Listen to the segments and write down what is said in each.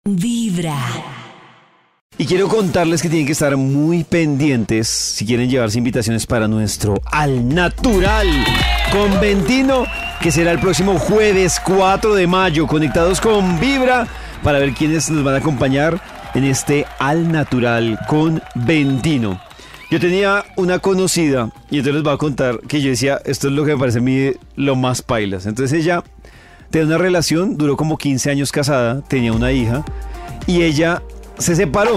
Vibra. Y quiero contarles que tienen que estar muy pendientes si quieren llevarse invitaciones para nuestro Al Natural con Ventino, que será el próximo jueves 4 de mayo, conectados con Vibra, para ver quiénes nos van a acompañar en este Al Natural con Ventino. Yo tenía una conocida, y entonces les voy a contar que yo decía, esto es lo que me parece a mí lo más pailas. Entonces ella tenía una relación, duró como 15 años casada, tenía una hija, y ella se separó.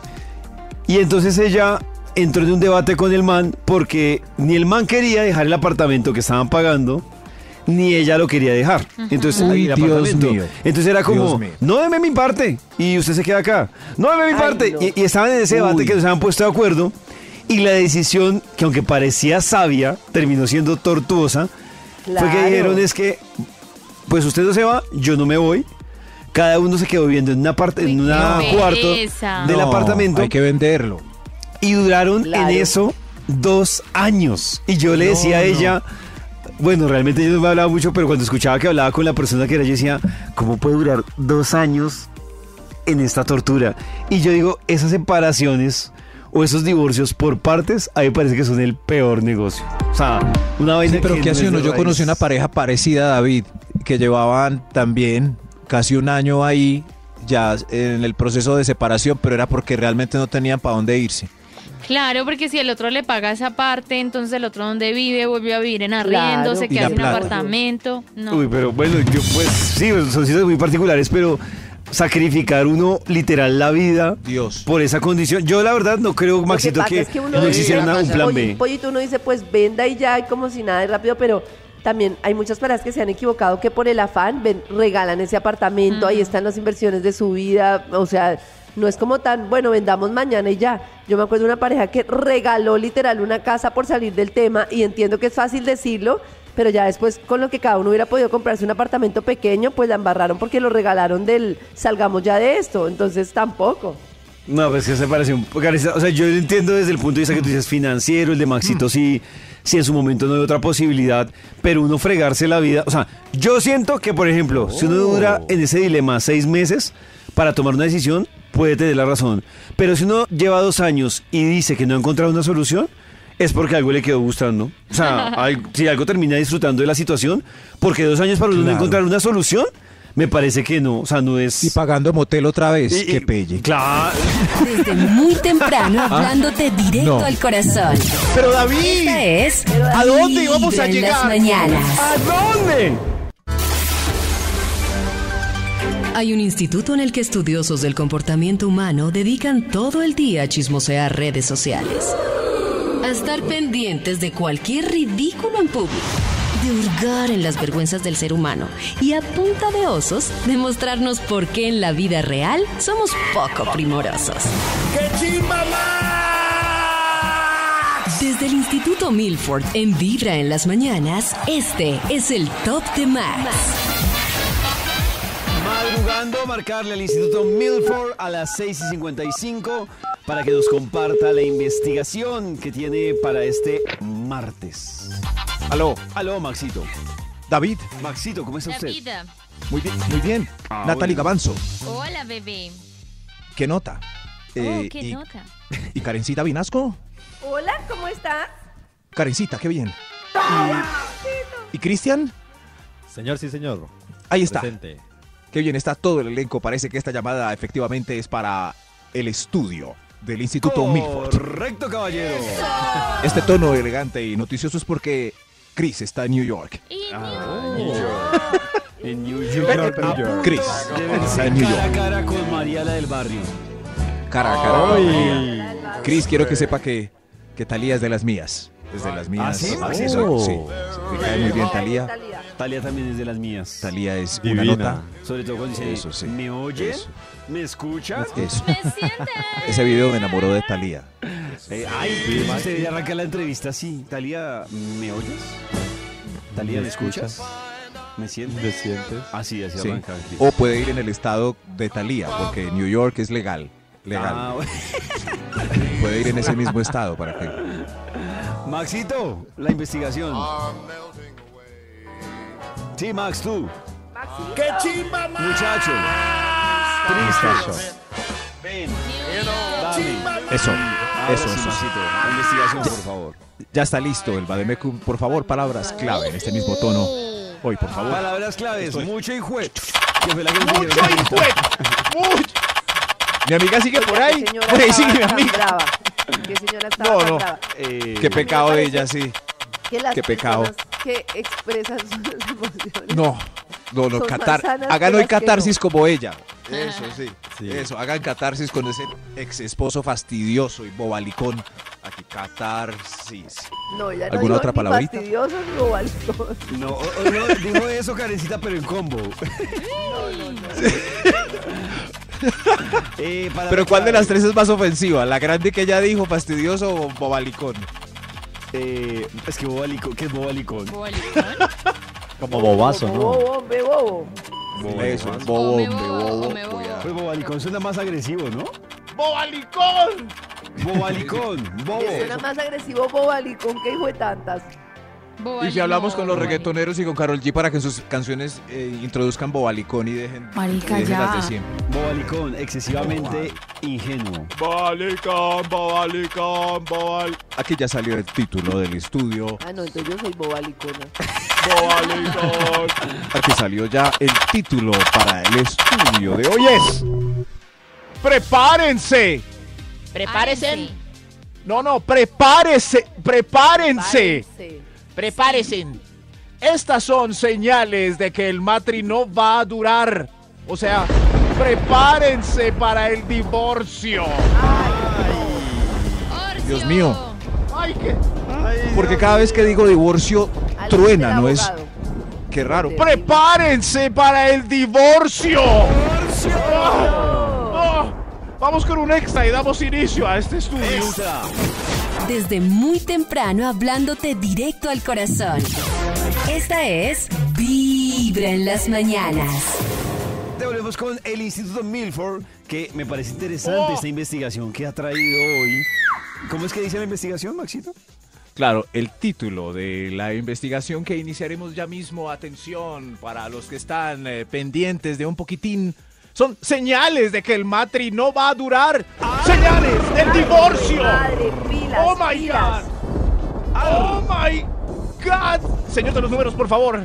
Y entonces ella entró en un debate con el man porque ni el man quería dejar el apartamento que estaban pagando, ni ella lo quería dejar. Entonces, Uy, el Dios apartamento. mío. Entonces era como, Dios mío. no deme mi parte y usted se queda acá. No deme mi parte. no. Y estaban en ese debate Uy. que no se habían puesto de acuerdo. Y la decisión, que aunque parecía sabia, terminó siendo tortuosa. Fue que Claro. dijeron es que, pues usted no se va, yo no me voy. Cada uno se quedó viviendo en una parte, en una qué cuarto pereza. del No, apartamento. hay que venderlo. Y duraron Claro. en eso 2 años. Y yo le decía a No, ella, bueno, realmente yo no me hablaba mucho, pero cuando escuchaba que hablaba con la persona que era, yo decía, ¿cómo puede durar 2 años en esta tortura? Y yo digo, esas separaciones o esos divorcios por partes, a mí me parece que son el peor negocio. O sea, una vaina Sí, pero que ¿qué no hace es uno? de Yo raíz. conocí una pareja parecida a David, que llevaban también casi un año ahí, ya en el proceso de separación, pero era porque realmente no tenían para dónde irse. Claro, porque si el otro le paga esa parte, entonces el otro donde vive vuelve a vivir en arriendo, Claro. se Y queda la sin plata. apartamento. No. Uy, pero bueno, yo pues sí, son situaciones muy particulares, pero sacrificar uno literal la vida Dios. por esa condición. Yo la verdad no creo, Maxito, Lo que que, pasa es que uno no dice, existiera un plan B. Pollito, uno dice, pues venda y ya, y como si nada de rápido, pero también hay muchas parejas que se han equivocado que por el afán regalan ese apartamento, ahí están las inversiones de su vida, o sea, no es como tan, bueno, vendamos mañana y ya. Yo me acuerdo de una pareja que regaló literal una casa por salir del tema, y entiendo que es fácil decirlo, pero ya después con lo que cada uno hubiera podido comprarse un apartamento pequeño, pues la embarraron porque lo regalaron del salgamos ya de esto, entonces tampoco. No, pues que se parece un poco. O sea, yo entiendo desde el punto de vista que tú dices financiero, el de Maxito, sí, sí en su momento no hay otra posibilidad, pero uno fregarse la vida. O sea, yo siento que, por ejemplo, si uno dura en ese dilema 6 meses para tomar una decisión, puede tener la razón. Pero si uno lleva 2 años y dice que no ha encontrado una solución, es porque algo le quedó gustando. O sea, si algo termina disfrutando de la situación, porque 2 años para uno no Claro. encontrar una solución, me parece que no. O sea, no es. Y pagando motel otra vez, Y- qué pelle. Claro. Desde muy temprano hablándote directo No. al corazón. Pero David, Esta es ¿a dónde íbamos a Vibra en llegar? las mañanas. ¿A dónde? Hay un instituto en el que estudiosos del comportamiento humano dedican todo el día a chismosear redes sociales, a estar pendientes de cualquier ridículo en público, de hurgar en las vergüenzas del ser humano y a punta de osos demostrarnos por qué en la vida real somos poco primorosos. Desde el Instituto Milford en Vibra en las mañanas, este es el Top de Max. Madrugando a marcarle al Instituto Milford a las 6:55 para que nos comparta la investigación que tiene para este martes. aló, Aló, Maxito. David, Maxito, ¿cómo está usted? David. muy bien, muy bien. Ah, Natalie bueno. Gavanzo, Hola, bebé. ¿qué nota? Oh, qué y, nota. ¿Y Karencita Vinasco? Hola, ¿cómo estás? Karencita, qué bien. ¿Y Cristian? Señor, sí, señor. Ahí está. Presente. Qué bien está todo el elenco. Parece que esta llamada efectivamente es para el estudio del Instituto Milford. Correcto, caballero. Este tono elegante y noticioso es porque Chris está en New York. Y En New York. Chris Deben está ser en New cara a York. cara con Mariela del Barrio. Cara a cara. Ay. Chris, quiero que sepa que Talía es de las mías. Es de las mías. ¿Ah, sí? Sí, Oh. sí. Me cae muy bien Talía. Talia también es de las mías. Talía es Divina. una nota. Sobre todo cuando dice, Eso sí. ¿me oye? Eso. ¿Me escucha? Eso. me sientes. Ese video me enamoró de Talía. Ay, usted debería arrancar la entrevista así. Talia, ¿me oyes? Talia, ¿me escuchas? ¿Me sientes? ¿Me sientes? Así Sí. arranca. aquí. O puede ir en el estado de Talía, porque New York es legal. Legal. Ah, bueno. Puede ir en ese mismo estado para que. Maxito, la investigación. Sí, Max, tú. ¡Qué Muchacho. Tristes. Ven. Eso, Ahora eso, sí, eso. Maxito, investigación, por favor. Ya está listo el Bademecum. Por favor, palabras clave en este mismo tono. Hoy, por favor. Palabras claves, Estoy- mucho hijo. Que fue la que nos ¡Mucho dijeron ahorita. ¡Mucho! Mi amiga sigue por ahí. ¿Qué señora Por ahí estaba sigue mi tan amiga. brava? ¿Qué señora estaba No, tan no. brava? Qué pecado de parece- ella, sí. Que las Qué pecado. personas que expresan sus emociones. No, no, Son catar. manzanas Hagan de hoy las que catarsis no. como ella. Eso, sí. Sí. Eso, hagan catarsis con ese ex esposo fastidioso y bobalicón. Aquí, catarsis. No, ya no ¿Alguna dijo otra ni palabrita? fastidioso ni bobalicón. No, no, dijo eso, Karencita, pero en combo. Palabra Pero ¿cuál de clave. las tres es más ofensiva? ¿La grande que ella dijo, fastidioso o bobalicón? Es que bobalicón, ¿qué es bobalicón? Bobalicón. Como bobazo, ¿no? Bobo, hombre, bobo. Eso, Bobalicón. bobo, me hombre, bobo, bobo. me bobo. cuidado. Pues bobalicón suena más agresivo, ¿no? ¡Bobalicón! Bobalicón, bobo. Le suena más agresivo bobalicón que hijo de tantas. Y si hablamos con los bobalicón. reggaetoneros y con Karol G para que en sus canciones introduzcan bobalicón y dejen, Marica, dejen las de ya. siempre. Bobalicón, excesivamente ingenuo. Bobalicón, bobalicón, bobal. Aquí ya salió el título del estudio. Ah, no, entonces yo soy bobalicona. Bobalicón. Aquí salió ya el título para el estudio de hoy es ¡Prepárense! Prepárese. No, prepárense. Párense. Prepárense. Estas son señales de que el matri no va a durar. O sea, prepárense para el divorcio. Dios mío. Ay, porque cada vez que digo divorcio, truena, ¿no es? Qué raro. Sí. ¡Prepárense para el divorcio! Vamos con un extra y damos inicio a este estudio. Extra. Desde muy temprano hablándote directo al corazón. Esta es Vibra en las mañanas. Te volvemos con el Instituto Milford, que me parece interesante esta investigación que ha traído hoy. ¿Cómo es que dice la investigación, Maxito? Claro, el título de la investigación que iniciaremos ya mismo, atención, para los que están pendientes de un poquitín, son señales de que el matri no va a durar. ¡Señales del divorcio! Madre, pilas, ¡Oh, my pilas. God! ¡Oh, my God! Señor de los números, por favor.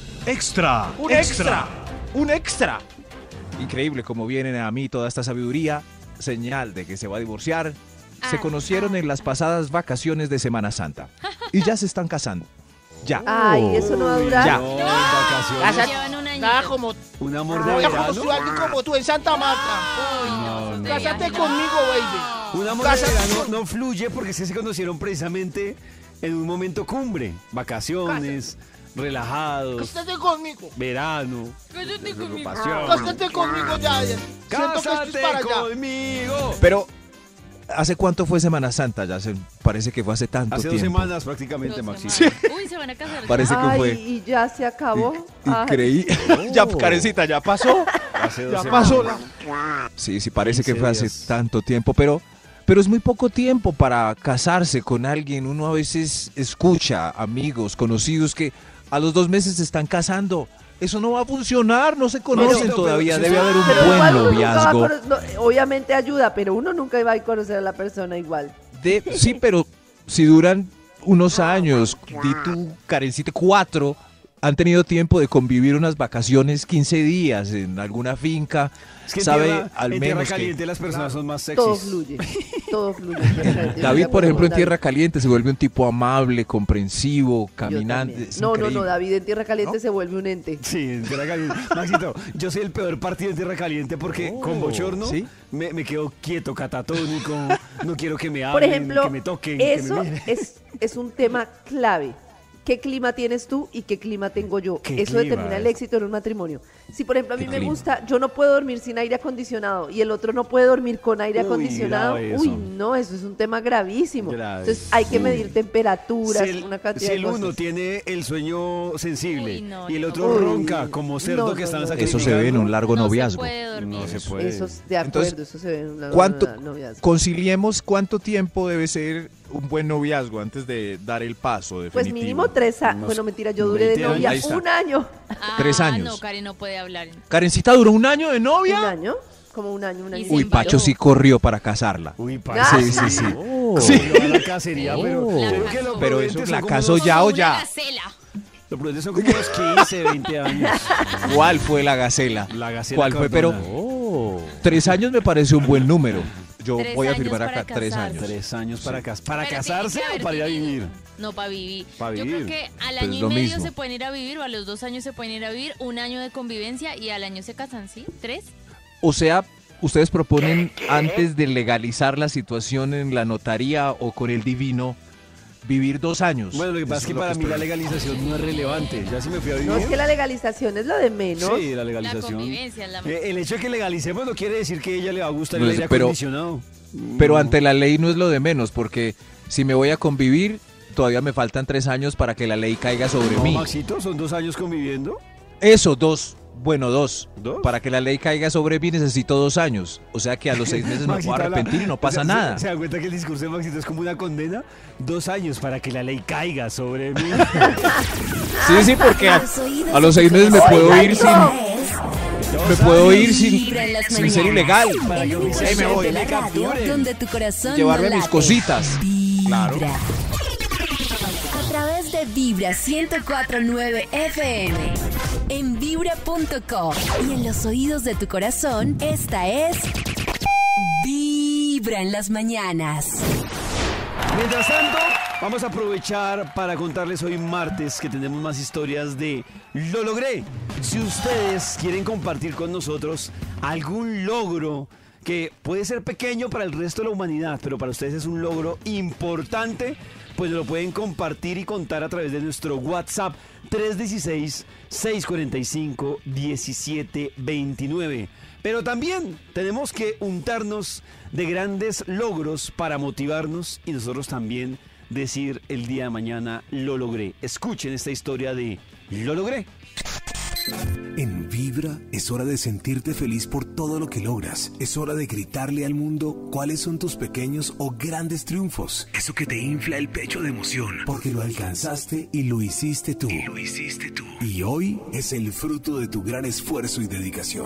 Extra. ¡Un extra! ¡Un extra! Increíble cómo viene a mí toda esta sabiduría. Señal de que se va a divorciar. Se conocieron en las pasadas vacaciones de Semana Santa. Y ya se están casando. Ya. Ay, eso no va a durar. Ya. No, vacaciones. Llevan un año. Nada como, Un amor de Ay, verano. como tú en Santa Marta. No, Cásate conmigo, baby. Un amor de Cásate verano con- no fluye porque es que se conocieron precisamente en un momento cumbre. Vacaciones, relajados, Cásate conmigo. verano, Cásate conmigo. pasión. Cásate conmigo ya. Siento que esto es ¡Cásate para allá. conmigo! Pero, ¿hace cuánto fue Semana Santa? Ya parece que fue hace tanto Hace 2 tiempo. semanas prácticamente, Dos Maxito. semanas. Uy, se van a casar. Parece que Ay, fue y ya se acabó. Ay, increíble. Ya, Karencita, ya pasó. Hace 2 Ya semanas. pasó. Sí, parece que 15 fue hace días. tanto tiempo, pero es muy poco tiempo para casarse con alguien. Uno a veces escucha amigos, conocidos que a los 2 meses se están casando. Eso no va a funcionar, no se conocen pero todavía. si Debe usted- haber un pero buen igual uno nunca va a noviazgo. obviamente ayuda, pero uno nunca va a conocer a la persona igual. Sí, pero si duran unos años, di tú, Karencita, 4, han tenido tiempo de convivir unas vacaciones, 15 días en alguna finca, Es que en sabe tierra, al en menos tierra que... caliente las personas son más sexys. Todo fluye. Todo fluye. David, por ejemplo, en Tierra Caliente se vuelve un tipo amable, comprensivo, Yo caminante. también. es No, increíble. David en Tierra Caliente ¿No? se vuelve un ente. Sí, en tierra caliente. Maxito, yo soy el peor partido en tierra caliente porque con bochorno ¿sí? me quedo quieto, catatónico, no quiero que me hablen, Por ejemplo, que me toquen, que eso me miren. es un tema clave. ¿Qué clima tienes tú y qué clima tengo yo? ¿Qué Eso clima determina el es? éxito en un matrimonio. Si, por ejemplo, a mí ¿Qué me clima? gusta, yo no puedo dormir sin aire acondicionado y el otro no puede dormir con aire Uy, acondicionado, grave uy, eso. no, eso es un tema gravísimo. Grave. Entonces hay que medir temperaturas, Si el, una cantidad si de el cosas. uno tiene el sueño sensible Uy, no, y el no. otro Uy, ronca como cerdo no, que no, están no. Eso se ve en un largo No se noviazgo. puede dormir. No se puede. Eso es de acuerdo, Entonces, eso se ve en una ¿Cuánto noviazgo. conciliemos cuánto tiempo debe ser un buen noviazgo antes de dar el paso Pues definitivo? mínimo 3 años. Unos Bueno, mentira, yo duré de 20 años. novia Ahí está. 1 año. Ah, 3 años. No, Karen no puede hablar. Karencita duró 1 año de novia. ¿Un año? como un año y Uy, se Pacho sí corrió para casarla. Uy, Sí, sí, sí. Sí. La cacería, pero, La creo que casó. lo Pero prudente eso, son ¿la como casó unos- ya o Una ya? gacela. Lo prudente son como unos 15, 20 años. ¿Cuál fue la gacela? La gacela ¿Cuál fue? Pero Cardona. 3 años me parece un buen número. Yo 3 voy a años afirmar para acá, 3 casarse. años. 3 años para, Sí. para Pero tiene casarse que haber o para ir a vivido. vivir. No, para vivir. Pa' Yo vivir. creo que al Pues año es y lo medio mismo. se pueden ir a vivir o a los 2 años se pueden ir a vivir, un año de convivencia y al año se casan, ¿sí? 3. O sea, ustedes proponen antes de legalizar la situación en la notaría o con el divino, vivir 2 años. Bueno, lo que pasa es Eso que lo para mí la estoy- legalización no es relevante. Ya si me fui a vivir. No, es que la legalización es lo de menos. Sí, la La legalización. convivencia es la El hecho de que legalicemos no quiere decir que a ella le va a gustar No el es- aire pero- acondicionado. Pero No. ante la ley no es lo de menos, porque si me voy a convivir, todavía me faltan 3 años para que la ley caiga sobre No, mí. Maxito, son 2 años conviviendo. Eso, 2. Bueno, 2. ¿Dos? Para que la ley caiga sobre mí necesito 2 años. O sea que a los 6 meses me Maxito puedo habla- arrepentir y no pasa ¿Se- nada. ¿Se dan cuenta que el discurso de Maxito es como una condena? 2 años para que la ley caiga sobre mí. Sí, sí, porque a Oídos los de 6 tu meses me corazón. puedo ir sin... Me puedo ir Vibra en las sin ser mañanas. ilegal. Para El que único ahí me show voy, de la me radio capturen. donde tu corazón Llevarme no mis late. cositas. Vibra. Claro. A través de Vibra 104.9 FM. En vibra.com. Y en los oídos de tu corazón, esta es... Vibra en las mañanas. Mientras tanto, vamos a aprovechar para contarles hoy martes que tenemos más historias de Lo Logré. Si ustedes quieren compartir con nosotros algún logro que puede ser pequeño para el resto de la humanidad, pero para ustedes es un logro importante, pues lo pueden compartir y contar a través de nuestro WhatsApp 316-645-1729. Pero también tenemos que untarnos de grandes logros para motivarnos y nosotros también decir el día de mañana lo logré. Escuchen esta historia de Lo Logré. En Vibra es hora de sentirte feliz por todo lo que logras. Es hora de gritarle al mundo cuáles son tus pequeños o grandes triunfos. Eso que te infla el pecho de emoción. Porque lo alcanzaste y lo hiciste tú. Y hoy es el fruto de tu gran esfuerzo y dedicación.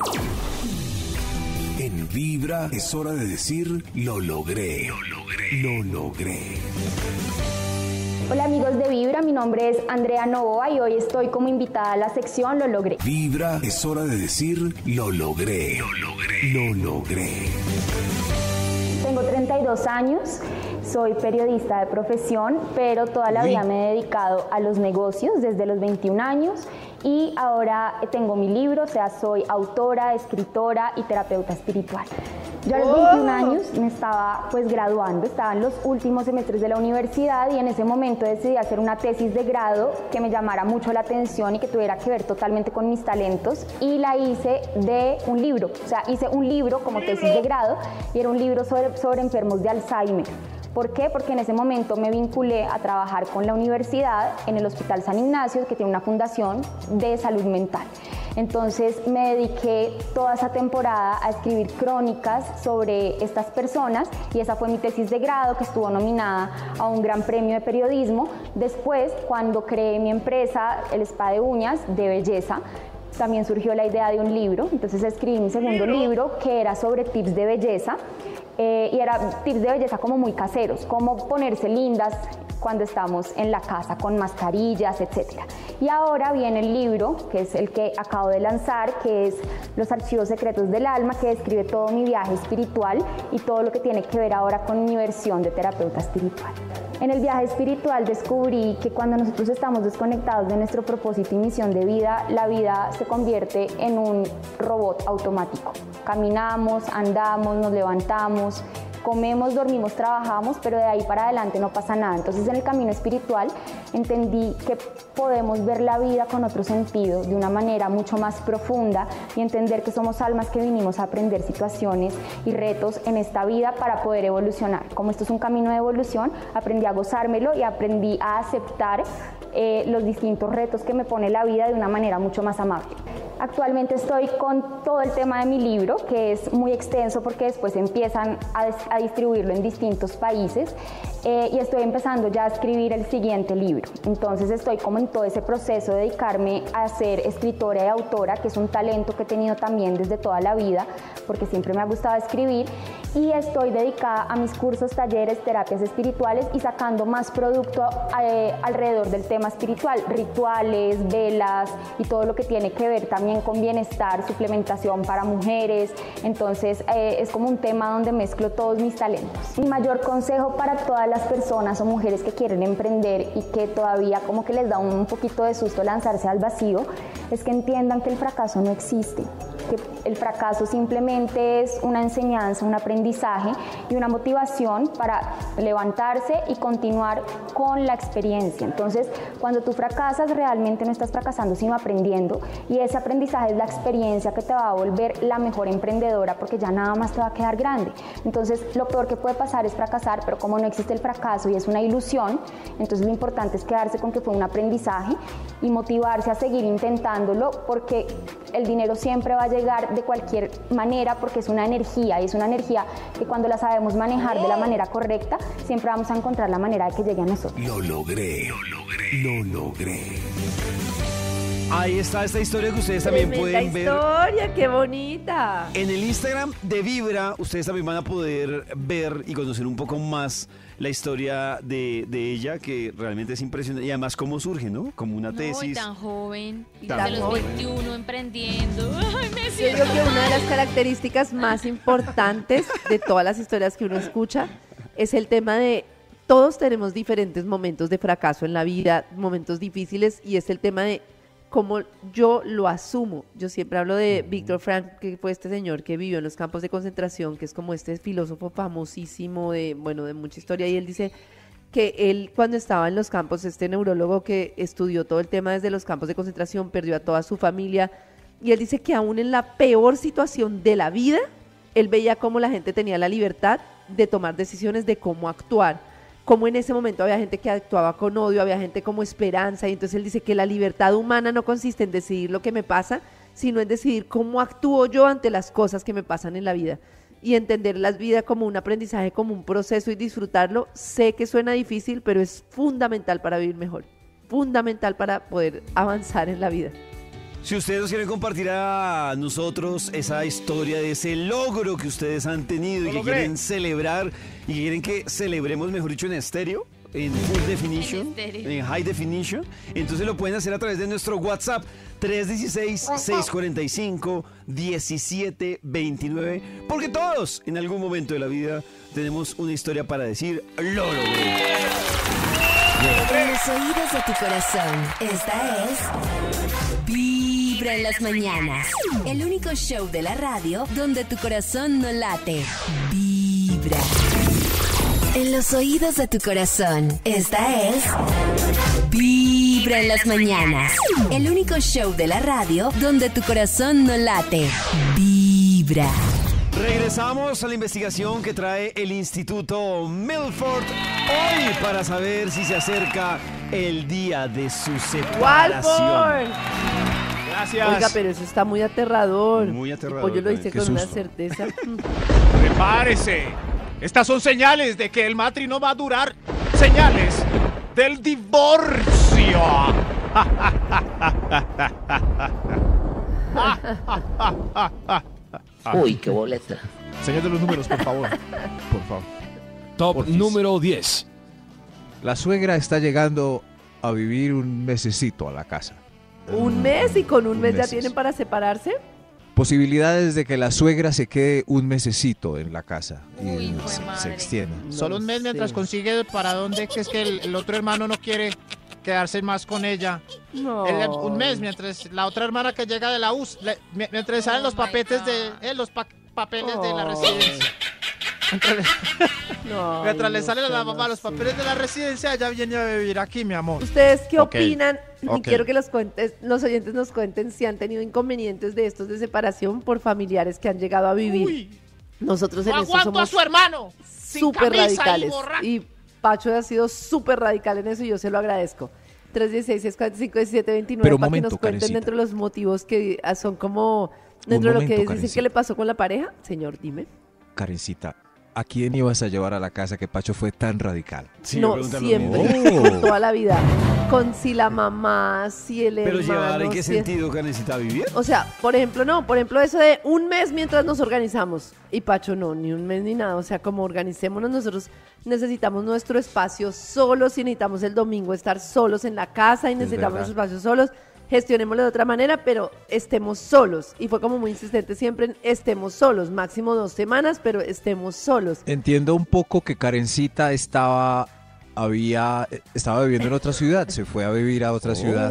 En Vibra es hora de decir lo logré. Lo logré. Hola amigos de Vibra, mi nombre es Andrea Novoa y hoy estoy como invitada a la sección Lo Logré. Vibra es hora de decir lo logré. Lo logré. Tengo 32 años, soy periodista de profesión, pero toda la vida me he dedicado a los negocios desde los 21 años y ahora tengo mi libro, o sea, soy autora, escritora y terapeuta espiritual. Yo a los 21 años me estaba pues graduando, estaba en los últimos semestres de la universidad y en ese momento decidí hacer una tesis de grado que me llamara mucho la atención y que tuviera que ver totalmente con mis talentos y la hice de un libro, o sea, hice un libro como tesis de grado y era un libro sobre enfermos de Alzheimer. ¿Por qué? Porque en ese momento me vinculé a trabajar con la universidad en el Hospital San Ignacio, que tiene una fundación de salud mental. Entonces me dediqué toda esa temporada a escribir crónicas sobre estas personas y esa fue mi tesis de grado que estuvo nominada a un gran premio de periodismo. Después, cuando creé mi empresa, el Spa de Uñas de Belleza, también surgió la idea de un libro. Entonces escribí mi segundo libro que era sobre tips de belleza. Y era tips de belleza como muy caseros, cómo ponerse lindas cuando estamos en la casa con mascarillas, etc. Y ahora viene el libro, que es el que acabo de lanzar, que es Los Archivos Secretos del Alma, que describe todo mi viaje espiritual y todo lo que tiene que ver ahora con mi versión de terapeuta espiritual. En el viaje espiritual descubrí que cuando nosotros estamos desconectados de nuestro propósito y misión de vida, la vida se convierte en un robot automático. Caminamos, andamos, nos levantamos, comemos, dormimos, trabajamos, pero de ahí para adelante no pasa nada. Entonces en el camino espiritual entendí que podemos ver la vida con otro sentido, de una manera mucho más profunda y entender que somos almas que vinimos a aprender situaciones y retos en esta vida para poder evolucionar. Como esto es un camino de evolución, aprendí a gozármelo y aprendí a aceptar los distintos retos que me pone la vida de una manera mucho más amable. Actualmente estoy con todo el tema de mi libro, que es muy extenso porque después empiezan a distribuirlo en distintos países, y estoy empezando ya a escribir el siguiente libro. Entonces estoy como en todo ese proceso de dedicarme a ser escritora y autora, que es un talento que he tenido también desde toda la vida, porque siempre me ha gustado escribir, y estoy dedicada a mis cursos, talleres, terapias espirituales y sacando más producto alrededor del tema espiritual, rituales, velas y todo lo que tiene que ver también con bienestar, suplementación para mujeres. Entonces es como un tema donde mezclo todos mis talentos. Mi mayor consejo para todas las personas o mujeres que quieren emprender y que todavía como que les da un poquito de susto lanzarse al vacío es que entiendan que el fracaso no existe, que el fracaso simplemente es una enseñanza, un aprendizaje y una motivación para levantarse y continuar con la experiencia. Entonces, cuando tú fracasas, realmente no estás fracasando, sino aprendiendo, y ese aprendizaje es la experiencia que te va a volver la mejor emprendedora, porque ya nada más te va a quedar grande. Entonces, lo peor que puede pasar es fracasar, pero como no existe el fracaso y es una ilusión, entonces lo importante es quedarse con que fue un aprendizaje y motivarse a seguir intentándolo, porque el dinero siempre va a llegar de cualquier manera, porque es una energía, y es una energía que cuando la sabemos manejar de la manera correcta, siempre vamos a encontrar la manera de que llegue a nosotros. Lo logré, lo logré. Ahí está esta historia que ustedes también pueden ver. Historia, qué bonita. En el Instagram de Vibra, ustedes también van a poder ver y conocer un poco más la historia de ella, que realmente es impresionante. Y además cómo surge, ¿no? Como una tesis. Y tan joven, Tan desde los joven. 21 emprendiendo. Ay, me Yo siento creo que una de las características más importantes de todas las historias que uno escucha es el tema de todos tenemos diferentes momentos de fracaso en la vida, momentos difíciles, y es el tema de cómo yo lo asumo. Yo siempre hablo de Viktor Frankl, que fue este señor que vivió en los campos de concentración, que es como este filósofo famosísimo de mucha historia, y él dice que él, cuando estaba en los campos, este neurólogo que estudió todo el tema desde los campos de concentración, perdió a toda su familia, y él dice que aún en la peor situación de la vida, él veía cómo la gente tenía la libertad de tomar decisiones de cómo actuar, como en ese momento había gente que actuaba con odio, había gente como esperanza, y entonces él dice que la libertad humana no consiste en decidir lo que me pasa, sino en decidir cómo actúo yo ante las cosas que me pasan en la vida, y entender la vida como un aprendizaje, como un proceso, y disfrutarlo. Sé que suena difícil, pero es fundamental para vivir mejor, fundamental para poder avanzar en la vida. Si ustedes nos quieren compartir a nosotros esa historia de ese logro que ustedes han tenido y que quieren celebrar, y que quieren que celebremos, mejor dicho, en estéreo, en full definition, en high definition, entonces lo pueden hacer a través de nuestro WhatsApp 316-645-1729, porque todos en algún momento de la vida tenemos una historia para decir lo logré. En los oídos de tu corazón, esta es Vibra en las mañanas. El único show de la radio donde tu corazón no late. Vibra. En los oídos de tu corazón, esta es Vibra en las mañanas. El único show de la radio donde tu corazón no late. Vibra. Regresamos a la investigación que trae el Instituto Milford hoy para saber si se acerca el día de su separación. ¡Walford! Gracias. Oiga, pero eso está muy aterrador. Muy aterrador, Pues yo lo hice qué con una susto. certeza. Prepárese. Estas son señales de que el matri no va a durar. Señales del divorcio. Uy, qué boleta. Señor de los números, por favor. Por favor. Top Porfis. número 10. La suegra está llegando a vivir un mesecito a la casa. ¿Un mes? ¿Y con un mes ya meses. tienen para separarse? Posibilidades de que la suegra se quede un mesecito en la casa y Uy, jue se madre. extienda. Solo un mes mientras consigue para dónde, que es que el otro hermano no quiere quedarse más con ella. No. Un mes mientras la otra hermana que llega de la US, mientras salen los Oh my papeles de God. los papeles de la Oh. residencia. No, Mientras ay, le no salen a sé, la no mamá los sé. papeles de la residencia, ella viene a vivir aquí, mi amor. ¿Ustedes qué Ok, opinan? Y ok. quiero que los oyentes nos cuenten si han tenido inconvenientes de estos de separación por familiares que han llegado a vivir. Uy, Nosotros en no esto aguanto a somos su hermano. Sin súper camisa y radicales. borracho. Y Pacho ha sido súper radical en eso y yo se lo agradezco. 316-645-1729 Pero un para que momento, nos cuenten Karencita. dentro de los motivos que son como dentro de lo que momento, dicen que Karencita. le pasó con la pareja. Señor, dime. Karencita, ¿a quién ibas a llevar a la casa que Pacho fue tan radical? Sí, No, me preguntan lo siempre, mismo. por toda la vida. Con si la mamá, si el Pero hermano. llevar en qué si- sentido que necesita vivir. O sea, por ejemplo, eso de un mes mientras nos organizamos. Y Pacho, no, ni un mes ni nada. O sea, como organicémonos, nosotros necesitamos nuestro espacio solos y necesitamos el domingo estar solos en la casa y necesitamos verdad. nuestro espacio solos. Gestionémoslo de otra manera, pero estemos solos. Y fue como muy insistente siempre en estemos solos. Máximo 2 semanas, pero estemos solos. Entiendo un poco que Karencita estaba viviendo en otra ciudad, se fue a vivir a otra ciudad.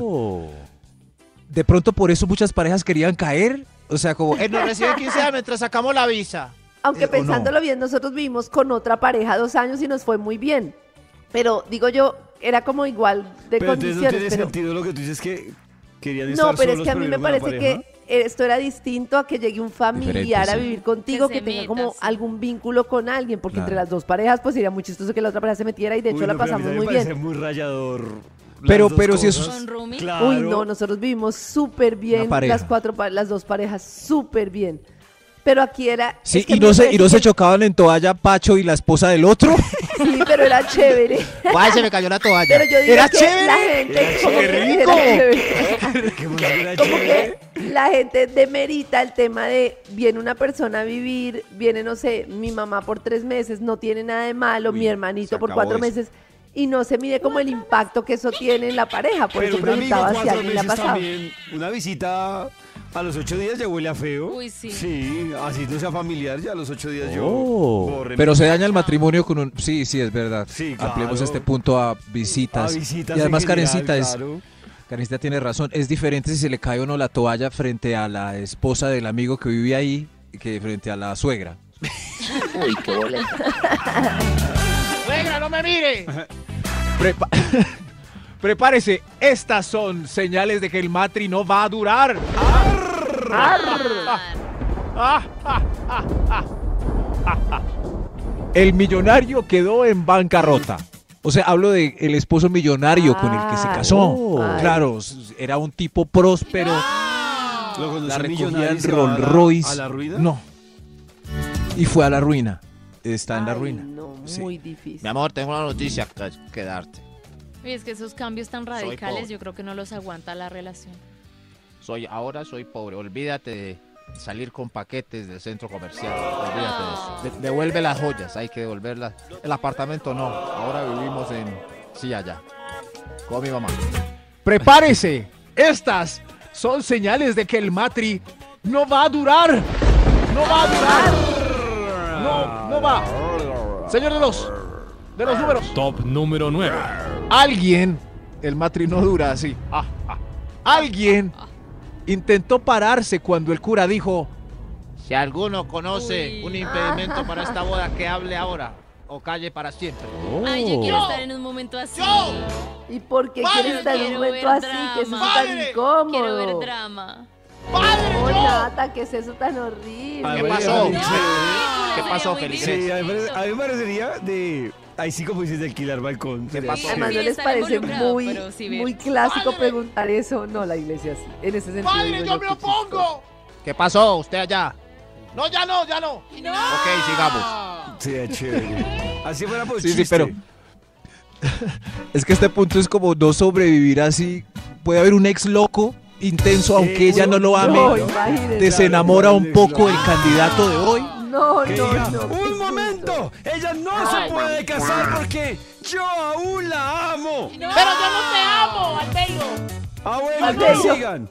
De pronto por eso muchas parejas querían caer. O sea, como, Nos reciben 15 días mientras sacamos la visa. Aunque ¿o no? pensándolo bien, nosotros vivimos con otra pareja 2 años y nos fue muy bien. Pero digo yo, era como igual de Pero entonces no condiciones. tiene pero sentido lo que tú dices que querían estar no, pero es solos, que a mí me vivir con la parece pareja. que esto era distinto a que llegue un familiar Diferente, a sí. vivir contigo, Que que se tenga meta, como sí. algún vínculo con alguien, porque Claro. entre las dos parejas pues sería muy chistoso que la otra pareja se metiera y de hecho Uy, la no, pero a mí pasamos también muy me parece bien. muy rayador. Pero- las dos pero si eso- cosas. ¿Con roomie? Claro. Uy, no, nosotros vivimos súper bien, Una pareja. las dos parejas súper bien. Pero aquí era... Sí, es que y me no parece se que- chocaban en toalla Pacho y la esposa del otro. Sí, pero era chévere. Guay, se me cayó la toalla. Pero yo digo Era que chévere. la gente como que chévere. era chévere. Qué música era Como chévere. que la gente demerita el tema de viene una persona a vivir, viene, no sé, mi mamá por 3 meses, no tiene nada de malo, Uy, mi se hermanito por acabó 4 eso. meses, y no se mide como el impacto que eso tiene en la pareja. Por Pero eso un amigo preguntaba si a 4 alguien le ha meses pasado. también. Una visita a los 8 días ya huele a feo. Uy, sí. Sí, así no sea familiar, ya a los 8 días yo. bórreme. Pero se daña el matrimonio con un... Sí, es verdad. Sí, claro. Ampliemos este punto a visitas. A visitas y además en general, Karencita claro. Karencita tiene razón. Es diferente si se le cae o no la toalla frente a la esposa del amigo que vive ahí que frente a la suegra. ¡Suegra, no me mire! Prepa- Prepárese, estas son señales de que el matri no va a durar. El millonario quedó en bancarrota. O sea, hablo de el esposo millonario con el que se casó. Ay. Claro, era un tipo próspero. Lo conoció La recogía millonario y en se va Rolls Royce. ¿A la ruina? No. Y fue a la ruina. Está en la Ay, ruina. No, Sí. muy difícil. Mi amor, tengo una noticia que darte. Y es que esos cambios tan radicales pobre. yo creo que no los aguanta la relación. Ahora soy pobre. Olvídate de salir con paquetes del centro comercial. Olvídate de eso. Devuelve las joyas, hay que devolverlas. El apartamento no. Ahora vivimos en... Sí, allá. Con mi mamá. Prepárese. Estas son señales de que el matri no va a durar. No va a durar. No va. Señor de los números. Top número 9. Alguien, el matri no dura así. Alguien intentó pararse cuando el cura dijo, Si alguno conoce Uy. un impedimento para esta boda, que hable ahora o calle para siempre. Ay, yo quiero estar en un momento así. ¿Y por qué Padre, quieres estar en un quiero momento ver así? ¿Qué es eso drama. tan Padre, incómodo? Quiero ver drama. Oh, Nata, ¿qué es eso tan horrible? A ¿Qué ver, pasó? a ver, ¿Qué Sería pasó, muy Felices? Sí, a mí distinto. me parecería de... Ahí sí como dices de alquilar balcón. ¿Qué pasó? Además, Sí, ¿no les estar parece involucrado, muy, pero sí ver. muy clásico preguntar eso? No, la iglesia sí. En ese sentido. ¡Padre, digo yo me qué chistoso. opongo! ¿Qué pasó? ¿Usted allá? No, ya no, ya no. Ok, sigamos. Sí, es chévere. Así fuera por Sí, sí, chiste. pero es que este punto es como no sobrevivir así. Puede haber un ex loco intenso, aunque ella no lo ame. No, imagínese. Desenamora un poco el candidato de hoy. No, Que no, diga, no. ¿qué es ¡un eso? momento! Ella no se puede casar porque yo aún la amo. Pero yo no te amo, Albeiro. Ah, bueno, Albeiro. que sigan.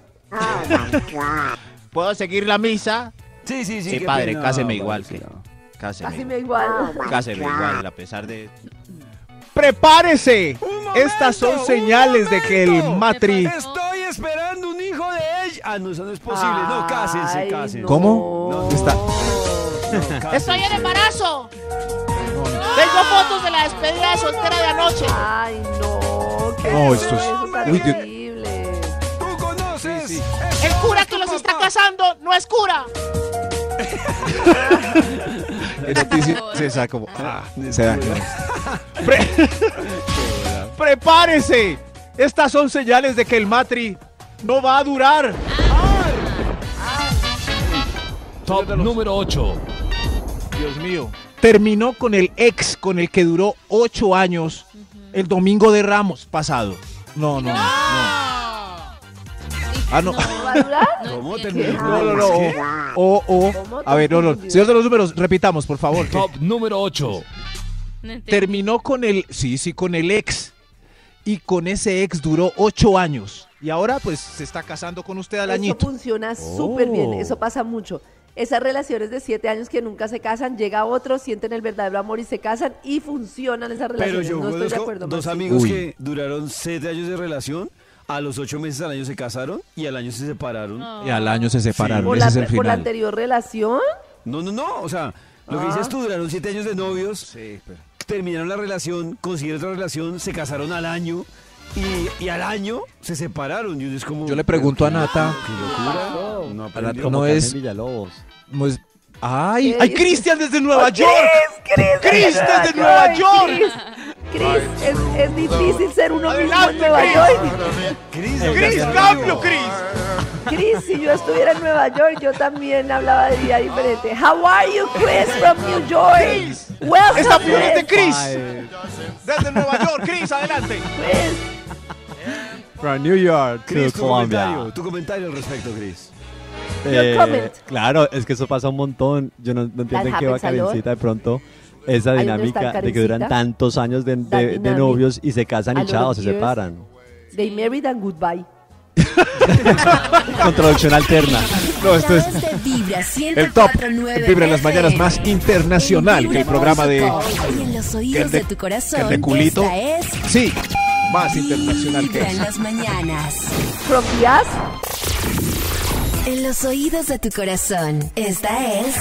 ¿Puedo seguir la misa? Sí, sí, sí. Sí, qué padre, pena. cáseme No, igual padre, que... no. Cáseme. Así me igual. Cáseme igual, a pesar de... ¡Prepárese! ¡Un momento! Estas son señales de que el momento! matri... Estoy esperando un hijo de ella. Ah, no, eso no es posible. No, cásense, Ay, cásense. no. ¿Cómo? No, Está- no, cásense. ¡Estoy en embarazo! Tengo fotos de la despedida de soltera de anoche. Ay, no. ¿Qué No, es esto es- eso tan Uy, Dios. horrible? ¿Tú conoces? Sí, sí. El cura que los está casando no es cura. Es noticia, se saca como... se da. Prepárese. Estas son señales de que el matri no va a durar. Top número 8. Dios mío. Terminó con el ex con el que duró 8 años el domingo de Ramos pasado. No. Ah, no. ¿No va a durar? ¿Cómo ¿Qué? terminó? No. ¿Cómo? A ver, no. Señor de los números, repitamos, por favor. Top número 8. No entendí. Terminó con el, con el ex. Y con ese ex duró 8 años. Y ahora, pues, se está casando con usted al Eso añito. funciona súper bien, eso pasa mucho. Esas relaciones de 7 años que nunca se casan, llega otro, sienten el verdadero amor y se casan y funcionan esas Pero relaciones. yo no estoy de conozco acuerdo. dos Maxi. amigos Uy. que duraron 7 años de relación, a los 8 meses al año se casaron y al año se separaron. Y al año se separaron. ¿Por Ese la, es el por la final. anterior relación? No, o sea, lo que dices tú, duraron 7 años de novios, Sí, pero... terminaron la relación, consiguieron otra relación, se casaron al año y al año se separaron. Y uno es como, Yo le pregunto a Nata. ¡Qué locura! No aprendió. No Como es- Carmen Villalobos. Pues, ¡ay! ¿Qué ¡Ay, dices? Cristian desde Nueva Chris, York! Chris desde Nueva York! Chris, es difícil ser uno mismo en Adelante, Nueva Chris. York. ¡Cris, cambio, Cris! Chris, si yo estuviera en Nueva York, yo también hablaba de día diferente. How are you, Chris, from New York? Chris. Welcome, ¡Esta flor es de Chris. Cris! Desde Nueva York, Cris, adelante. Chris. From New York Chris, to Colombia. tu comentario al respecto, Chris. Your comment. Claro, es que eso pasa un montón. Yo no entiendo en qué va happens a lot. Karencita de pronto esa Ahí donde está dinámica de que duran Karencita. tantos años de dynamic. novios y se casan A y lot chao, of se years. separan. They married and goodbye. Con traducción alterna. No, esto es A través de Vibra el top. 104.9 El Vibra en las mañanas FM. más internacional que el programa de... Y en los oídos de- de tu corazón, que el de culito. esta es Sí, más internacional que Vibra en eso. las mañanas. From the ass, En los oídos de tu corazón, esta es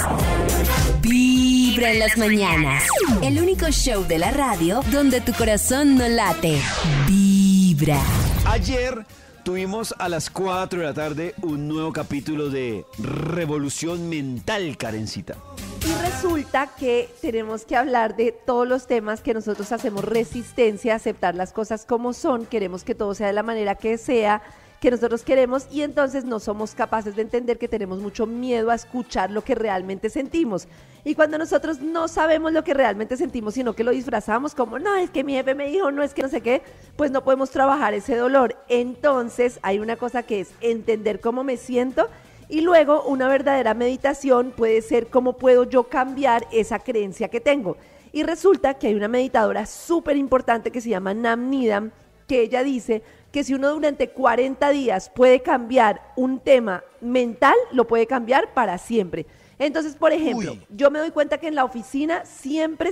Vibra en las mañanas. El único show de la radio donde tu corazón no late. Vibra. Ayer tuvimos a las 4 de la tarde un nuevo capítulo de Revolución Mental, Karencita. y resulta que tenemos que hablar de todos los temas que nosotros hacemos resistencia a aceptar las cosas como son, queremos que todo sea de la manera que sea, que nosotros queremos y entonces no somos capaces de entender que tenemos mucho miedo a escuchar lo que realmente sentimos. Y cuando nosotros no sabemos lo que realmente sentimos, sino que lo disfrazamos como, no, es que mi jefe me dijo, no, es que no sé qué, pues no podemos trabajar ese dolor. Entonces hay una cosa que es entender cómo me siento y luego una verdadera meditación puede ser cómo puedo yo cambiar esa creencia que tengo. Y resulta que hay una meditadora súper importante que se llama Nam Nidam, que ella dice que si uno durante 40 días puede cambiar un tema mental, lo puede cambiar para siempre. Entonces, por ejemplo, yo me doy cuenta que en la oficina siempre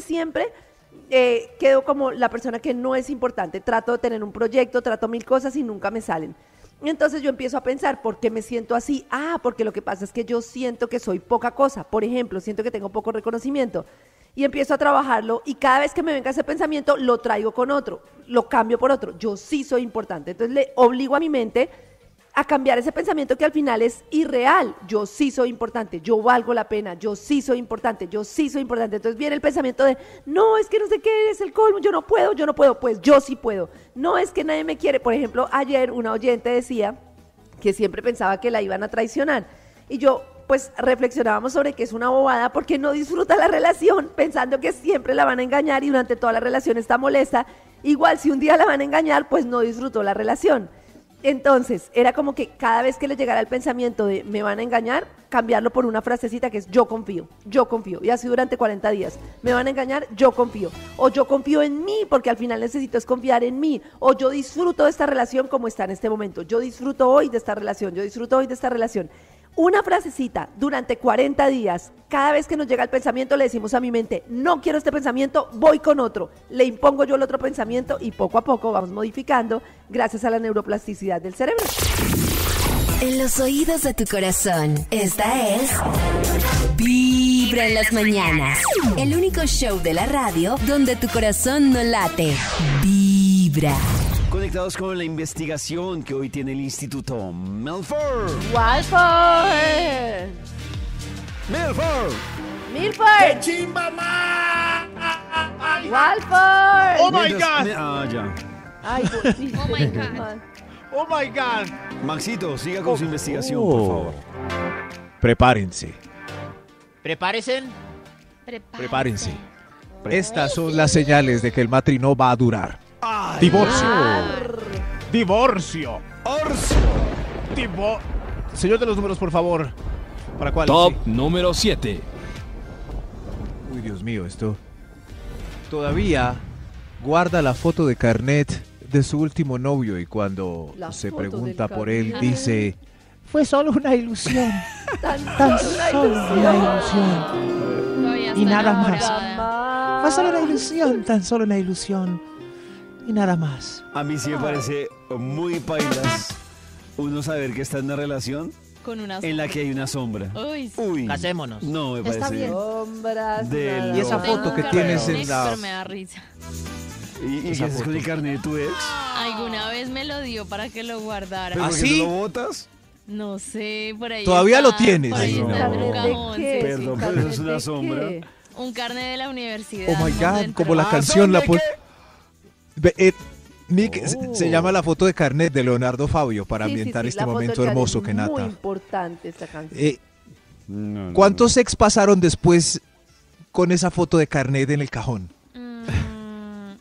quedo como la persona que no es importante. Trato de tener un proyecto, trato 1000 cosas y nunca me salen. Entonces yo empiezo a pensar, ¿por qué me siento así? Ah, porque lo que pasa es que yo siento que soy poca cosa. Por ejemplo, siento que tengo poco reconocimiento. Y empiezo a trabajarlo y cada vez que me venga ese pensamiento lo traigo con otro, lo cambio por otro. Yo sí soy importante. Entonces le obligo a mi mente a cambiar ese pensamiento que al final es irreal. Yo sí soy importante, yo valgo la pena, yo sí soy importante, yo sí soy importante. Entonces viene el pensamiento de, no, es que no sé qué es el colmo, yo no puedo, pues yo sí puedo. No, es que nadie me quiere. Por ejemplo, ayer una oyente decía que siempre pensaba que la iban a traicionar. Y yo, pues reflexionábamos sobre que es una bobada porque no disfruta la relación pensando que siempre la van a engañar y durante toda la relación está molesta. Igual si un día la van a engañar, pues no disfrutó la relación. Entonces, era como que cada vez que le llegara el pensamiento de me van a engañar, cambiarlo por una frasecita que es yo confío. Y así durante 40 días. Me van a engañar, yo confío. O yo confío en mí, porque al final necesito es confiar en mí. O yo disfruto de esta relación como está en este momento. Yo disfruto hoy de esta relación, yo disfruto hoy de esta relación. Una frasecita durante 40 días, cada vez que nos llega el pensamiento le decimos a mi mente, no quiero este pensamiento, voy con otro. Le impongo yo el otro pensamiento y poco a poco vamos modificando gracias a la neuroplasticidad del cerebro. En los oídos de tu corazón, esta es Vibra en las mañanas. El único show de la radio donde tu corazón no late. Vibra. Conectados con la investigación que hoy tiene el Instituto Milford. ¡Walford! ¡Milford! ¡Chimba más! ¡Walford! ¡Oh, my God! Ya. Ay, Oh my God. ¡Oh, my God! Maxito, siga con su investigación, por favor. Prepárense. Prepárense. Prepárense. Estas son las señales de que el matri no va a durar. Ay, Divorcio. Divorcio. Orso. Señor de los números, por favor. ¿Para cuál? Top Sí. número 7. Uy, Dios mío, esto. Todavía guarda la foto de carnet de su último novio y cuando La se foto pregunta del por él, carnet. dice: fue solo una ilusión. Tan solo una ilusión. Todavía Y está nada más. enamorada. Fue solo una ilusión, tan solo una ilusión. Y nada más. A mí sí me parece muy pailas uno saber que está en una relación Con una en la que hay una sombra. Uy, sí. Uy. Casémonos. No, me Está parece. bien. Sombras. De nada Y esa más. foto que Tengo un tienes carnet en la- pero me da risa. ¿Y qué Esa haces con foto. el carnet de tu ex? Alguna vez me lo dio para que lo guardara. ¿Pero ¿Ah, por qué sí? no lo botas? No sé, por ahí ¿Todavía está, lo tienes? Por ahí Ay, está en no. un ¿Carnet de cajón, qué? sí. Perdón, pero ¿Carnet es una de sombra. qué? Un carnet de la universidad. Oh my donde God, entré. como la Ah, canción la ¿son pon... de Nick, se llama la foto de carnet de Leonardo Fabio para Sí, sí, ambientar sí, este la foto momento del carnet hermoso es que Nata. Muy importante esta canción. No, no, ¿Cuántos ex pasaron después con esa foto de carnet en el cajón? Mm,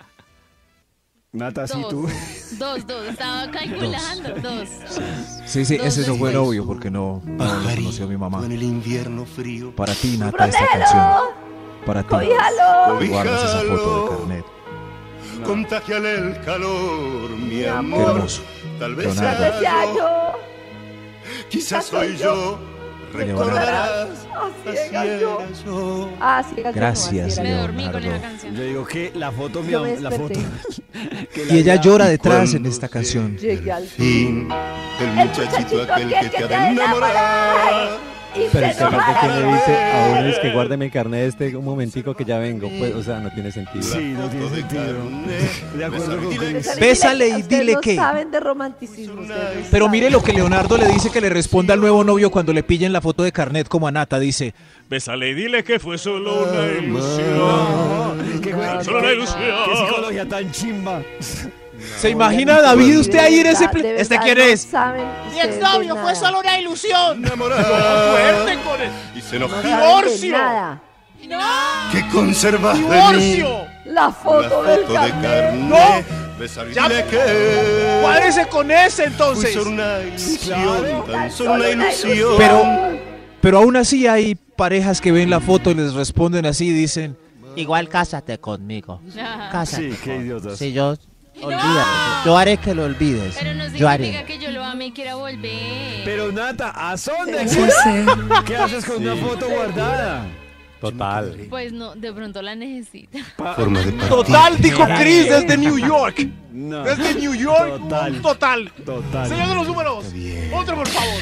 Nata, sí, tú. dos. Estaba calculando. Dos. Sí, ese Dos no fue después. novio porque no lo conoció mi mamá. En el invierno frío. Para ti, Nata, esta canción. Para ti. ¡Cobíjalo! Guardas esa foto de carnet. Contagiale el calor, mi Qué amor. hermoso. Tal vez Leonardo. Tal vez sea sea yo, yo. quizás soy yo. Recordarás, Así así era yo. era yo. Así era yo, Gracias, así Me era yo. dormí con esa Leonardo. canción. Yo digo que la foto, Yo me la foto. desperté. que la Y ella vida- llora detrás en Cuando esta se- canción. Llegué al Fin, el muchachito aquel que te ha de enamorar. Pero es que aparte que me dice, ahora es que guárdeme el carnet un momentico que ya vengo. Pues, o sea, no tiene sentido. Sí, no tiene sentido. De acuerdo con Chris. Bésale y Ustedes dile no que- saben de romanticismo. ustedes no Pero saben. mire lo que Leonardo le dice que le responda al nuevo novio cuando le pillen la foto de carnet como a Nata. Dice, bésale y dile que fue solo una ilusión. No, qué güey, Solo una qué- ilusión. qué psicología tan chimba. ¿Se imagina David usted ahí en ese... De verdad, ¿Este de quién verdad, es? no saben Mi ustedes de exnovio fue nada. solo una ilusión. Fuerte con él. y se enojó. No saben de ¡Divorcio! nada. ¿Qué conservas de mí? ¡Divorcio! La foto del carnet. carnet. Besar y Ya- dile que ¡Cuádrese con ese fui entonces! solo una ilusión, Claro. tan solo una ilusión. Pero aún así hay parejas que ven la foto y les responden así y dicen, Igual cásate conmigo. Cásate. Sí, qué idiotas. Si yo... Olvídate. Yo haré que lo olvides. Pero no Yo haré. significa que yo lo ame y quiera volver. Pero Nata, ¿a dónde? Sí. ¿Qué haces con una foto guardada? Total. Pues no, de pronto la necesita. Forma de partir. ¡Total! Dijo Chris desde New York. No. Desde New York. Total. Total. Total. Señor de los números. Está bien. Otro, por favor.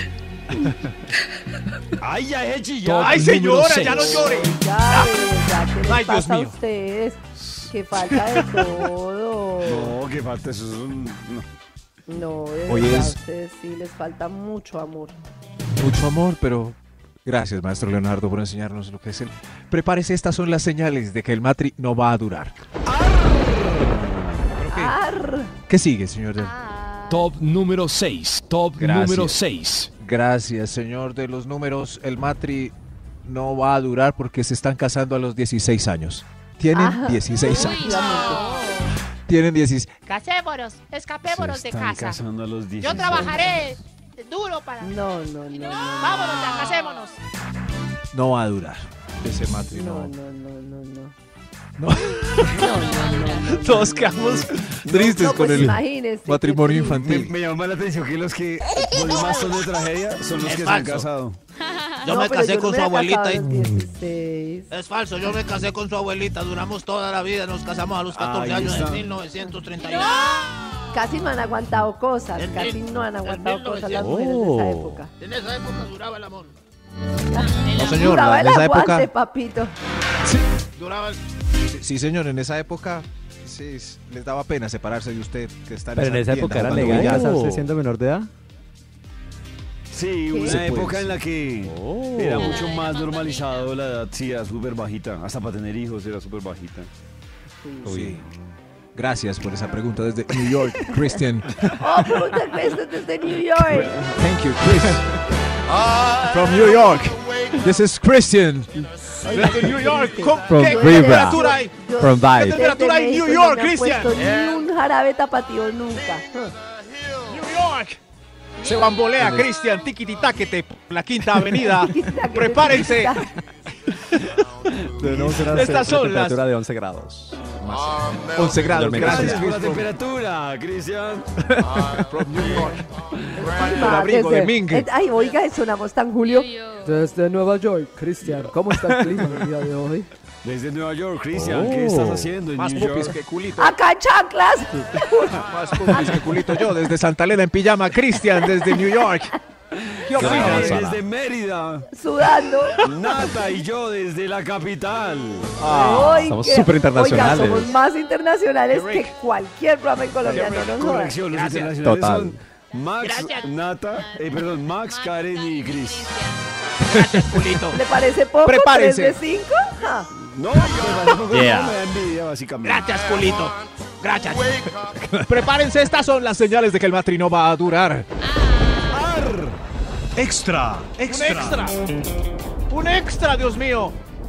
Ay, ya es chillar. Top ¡Ay, número señora! ¡Ya no seis. llore! Ya, de verdad, ¿qué les Ay, Dios pasa a mío. ustedes? Que falta de todo. No, que falta eso. Es un... no. No, de Hoy verdad, es- a ustedes sí les falta mucho amor. Mucho amor, pero gracias, maestro Leonardo, por enseñarnos lo que es el... Prepárese, estas son las señales de que el matri no va a durar. ¿Pero qué? Arr. ¿Qué sigue, señor? Top número 6. Top Gracias. número 6. Gracias, señor de los números. El matri no va a durar porque se están casando a los 16 años. Tienen Ah. 16 Uy, años. no. Tienen 16. Casémonos, Se escapémonos de están casa. casando a los 16. Yo trabajaré duro para... No, no, no, no. Vámonos ya, casémonos. No va a durar. Ese matri No, no. no, no, no, no. No. No, no, no. Todos quedamos tristes No, con pues el imagínese, qué matrimonio triste. infantil. Me llama la atención que los que ponen más son de tragedia son los Es que se han falso. casado. Yo No, me pero casé yo no con me su había abuelita casado a y... los 16. Es falso, yo me casé con su abuelita, duramos toda la vida, nos casamos a los 14 Ahí años está. en 1931. Casi no han aguantado cosas, En casi mil- no han en aguantado cosas las 1900. mujeres de esa época. En esa época duraba el amor. No, señor, Duraba en el esa aguante, época... papito. Duraba el... Sí, señor, en esa época sí, les daba pena separarse de usted que está en Pero en esa tienda época era jugando legal billar. casarse siendo menor de edad. Sí, ¿Qué? una Se época puede. en la que Oh. era La mucho de más la normalizado la edad, sí, era súper bajita. Hasta para tener hijos era súper bajita. Sí. Gracias por esa pregunta desde New York, Christian. Oh, pregunta Cristian desde New York. Thank you, Chris. From New York. This is Christian. Desde New York. From ¿Qué Vibra. temperatura hay? From ¿Qué Vibe. temperatura hay en Desde New México York, no me han Christian? puesto ni un jarabe tapatío nunca. New York. Se bambolea, Christian, tiquititaquete, la Quinta Avenida. Prepárense. Tenemos una Estas son temperatura las- de 11 grados. 11 grados, gracias, Gracias por la Chris. temperatura, Cristian. From New York. El Ah, abrigo de Ming. Ay, oiga, sonamos tan Julio. Desde Nueva York, Cristian, ¿cómo está el clima el día de hoy? Desde Nueva York, Cristian, ¿qué estás haciendo en Más New pupis York? que culito. Acá en chanclas. Más pupis que culito yo. Desde Santa Elena en pijama, Christian, desde New York. ¿Qué opinas? Desde Mérida, Sudando. Nata y yo desde la capital. Ay, somos qué- súper internacionales. Oiga, somos más internacionales Qué que rico. cualquier programa en Colombia. No nos jodas. Corrección, los Gracias. internacionales Total. son Max, Nata, Max, Karen y Chris. ¿Le parece poco? Prepárense. 3 de 5. No, me parece poco, Yeah. no me da envidia, básicamente. Gracias, culito. Gracias. Prepárense, estas son las señales de que el matrimonio va a durar. Extra, Un extra. Un extra, Dios mío.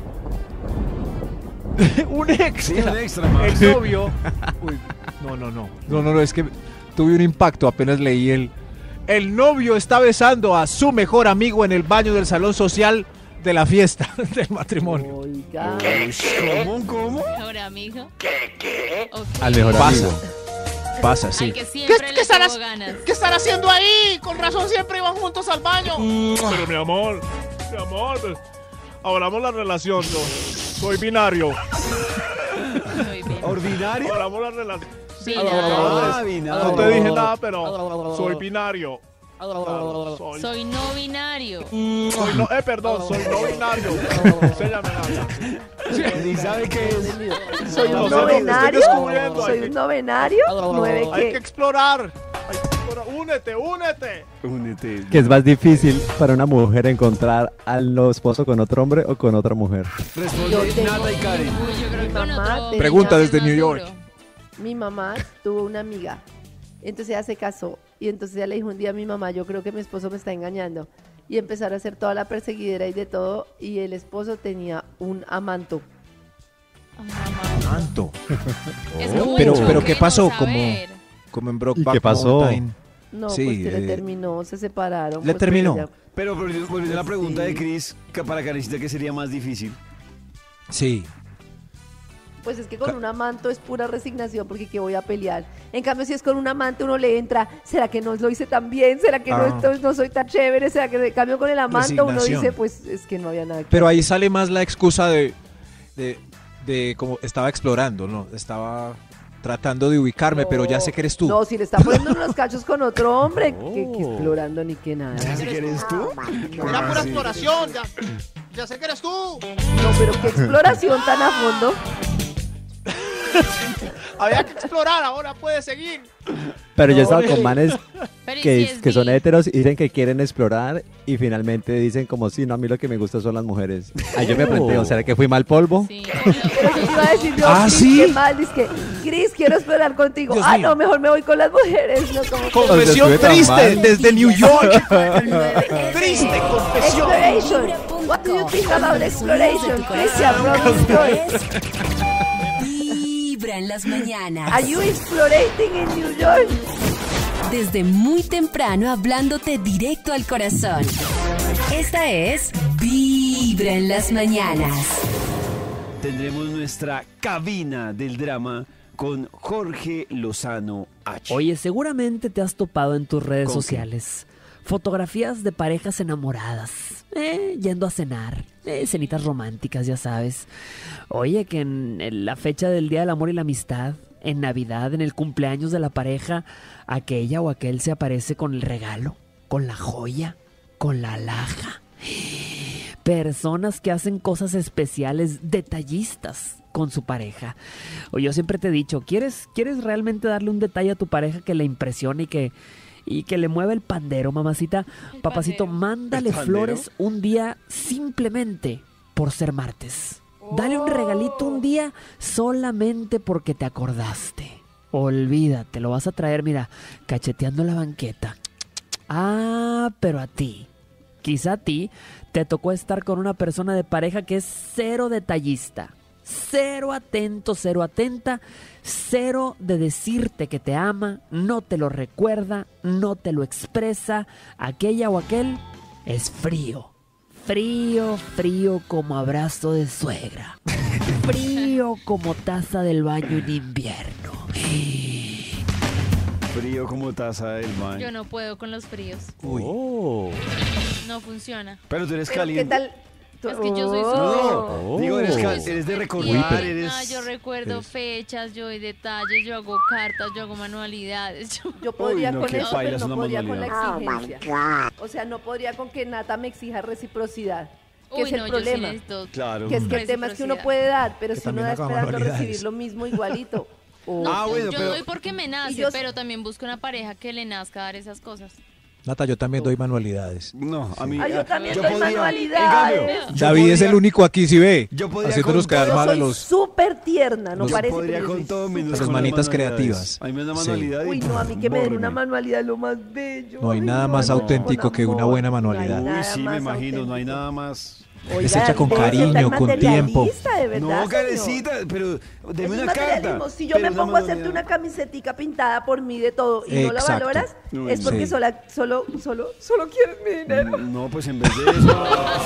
Un Sí, extra. un extra, Max. El novio. Uy, no, es que tuve un impacto apenas leí el novio está besando a su mejor amigo en el baño del salón social de la fiesta del matrimonio. Oiga. ¿Cómo? Mejor amigo. ¿Qué? Al mejor Pasa. amigo. Pasa, sí. Al que siempre le tuvo ganas. ¿Qué están haciendo ahí? Con razón siempre iban juntos al baño. Pero mi amor, hablamos la relación, yo soy binario. Muy bien. ¿Ordinario? Hablamos la relación. Ah, No binario. te dije nada, pero soy binario. Soy, Soy no binario. perdón, soy no binario. Séllame nada. Ni sabe qué es. Soy No un sé, lo estoy novenario. descubriendo. Soy un novenario. 9 Hay que que. explorar. Únete. Únete. Que es más difícil para una mujer encontrar al esposo con otro hombre o con otra mujer. Responde Nata y Karen. Uy, yo creo que con Mamá, otro te- Pregunta es desde más New York. duro. Mi mamá tuvo una amiga. Entonces ella se casó. Y entonces ella le dijo un día a mi mamá, yo creo que mi esposo me está engañando. Y empezaron a hacer toda la perseguidera y de todo. Y el esposo tenía un amanto. Tanto. Es Oh. muy Pero bueno ¿qué pasó? saber. Como en ¿Y Brokeback qué pasó? Mountain. No, Sí, pues que le eh, terminó, se separaron. ¿le pues, terminó? ella- Pero volviendo a la pregunta Sí. de Chris, que para Karencita, ¿qué sería más difícil? Sí. Pues es que con un amante es pura resignación porque que voy a pelear. En cambio, si es con un amante uno le entra, ¿será que no lo hice tan bien? ¿Será que Ah. no soy tan chévere? ¿Será que en cambio con el amante uno Resignación. dice, pues es que no había nada que Pero ahí sale más la excusa de como estaba explorando, ¿no? Estaba tratando de ubicarme, No. pero ya sé que eres tú. No, si le está poniendo unos cachos con otro hombre, que explorando ni que nada. ¿Ya sé que eres tú? Ya pura exploración. Ya sé que eres tú. No, pero qué exploración tan a fondo. Había que explorar, ahora puedes seguir. Pero yo he estado No, con manes Pero ¿y que, si es que son bi? héteros y dicen que quieren explorar y finalmente dicen como sí, no, a mí lo que me gusta son las mujeres. Ahí yo me planteo, ¿será que fui mal polvo? Sí. Pero yo iba a decir yo, Ah, Cris, ¿sí? qué mal, dice que, Cris, quiero explorar contigo. Dios Ah, mío. no, mejor me voy con las mujeres. No, como que- Confesión Estuve tan triste mal. desde New York. Triste confesión. Exploration. What do you think about exploration? Christian from Detroit. Vibra en las mañanas. Are you explorating in New York? Desde muy temprano hablándote directo al corazón. Esta es Vibra en las mañanas. Tendremos nuestra cabina del drama con Jorge Lozano H. Oye, seguramente te has topado en tus redes ¿Con qué? sociales fotografías de parejas enamoradas, yendo a cenar, cenitas románticas, ya sabes. Oye, que en la fecha del Día del Amor y la Amistad, en Navidad, en el cumpleaños de la pareja, aquella o aquel se aparece con el regalo, con la joya, con la alhaja. Personas que hacen cosas especiales, detallistas con su pareja. O yo siempre te he dicho, ¿quieres realmente darle un detalle a tu pareja que le impresione y que le mueva el pandero, mamacita? Papacito, pandero. mándale ¿El pandero? flores un día simplemente por ser martes. Dale un regalito un día solamente porque te acordaste. olvídate, lo vas a traer, mira, cacheteando la banqueta. Ah, pero a ti, quizá a ti, te tocó estar con una persona de pareja que es cero detallista, cero atento, cero atenta, cero de decirte que te ama, no te lo recuerda, no te lo expresa. Aquella o aquel es frío, frío, frío como abrazo de suegra, frío como taza del baño en invierno. Frío como taza del baño. Yo no puedo con los fríos. Uy. No funciona. Pero tú eres Pero, caliente. ¿qué tal? Es que yo soy No, digo, eres de recordar, Yo recuerdo fechas, yo doy detalles, yo hago cartas, yo hago manualidades. Yo podría no, con qué eso, paila pero es no una podría con la manualidad. exigencia. O sea, no podría con que Nata me exija reciprocidad. Que Uy, es el no, problema. yo sí necesito Claro. Que es que el tema es que uno puede dar, pero Que si uno también da haga esperando manualidades. recibir lo mismo igualito. Ah, bueno, yo pero doy porque me nace, Y yo- pero también busco una pareja que le nazca dar esas cosas. Nata, yo también doy manualidades. no, a mí. Ah, yo también doy podría- manualidades. En cambio, David es el único aquí, si ve, yo podría haciéndonos con quedar Yo mal a soy los... súper tierna, no los- Yo parece podría que yo con soy todo menos Las con las manitas manualidades. creativas. A mí me da una Sí. manualidad y Uy, no, a mí que me den una bórreme. manualidad es lo más bello. No hay Ay, nada más no, auténtico con que una amor. buena No hay manualidad. nada Uy, sí, me más imagino, no hay auténtico. nada más. Oiga, hecha con debe ser cariño, tan con tiempo. materialista, de verdad, No, señor. carecita, pero Eso deme es una carta. materialismo. Si yo me pero una pongo a hacerte manualidad. una camisetica pintada por mí de todo y no la Exacto. valoras, Uy, es porque sí. solo quieres mi dinero. No, pues en vez de eso.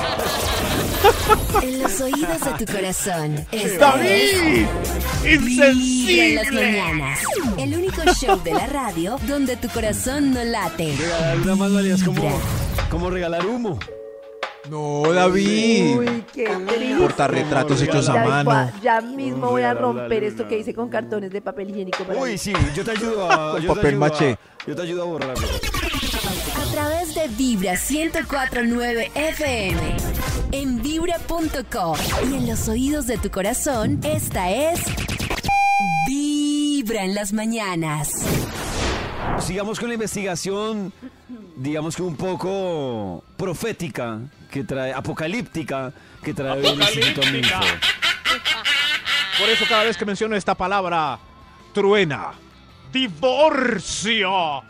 En los oídos de tu corazón. ¡David! Vibra en las ¡Insensible! mañanas. El único show de la radio donde tu corazón no late. Regalar una manualidad es como regalar humo. No, David. Uy, qué triste. Portarretratos hechos a Ya, mano. ya mismo voy a Regalar romper una esto que hice con cartones de papel higiénico. para Uy, mí. sí, yo te ayudo a. Con yo te papel ayudo a- maché. Yo te ayudo a borrarlo. A través de Vibra 104.9 FM. En vibra.com. Y en los oídos de tu corazón, esta es. Vibra en las mañanas. Sigamos con la investigación, digamos que un poco profética, que trae, apocalíptica, que trae el Instituto Milford. Por eso cada vez que menciono esta palabra, truena. ¡Divorcio! Oh.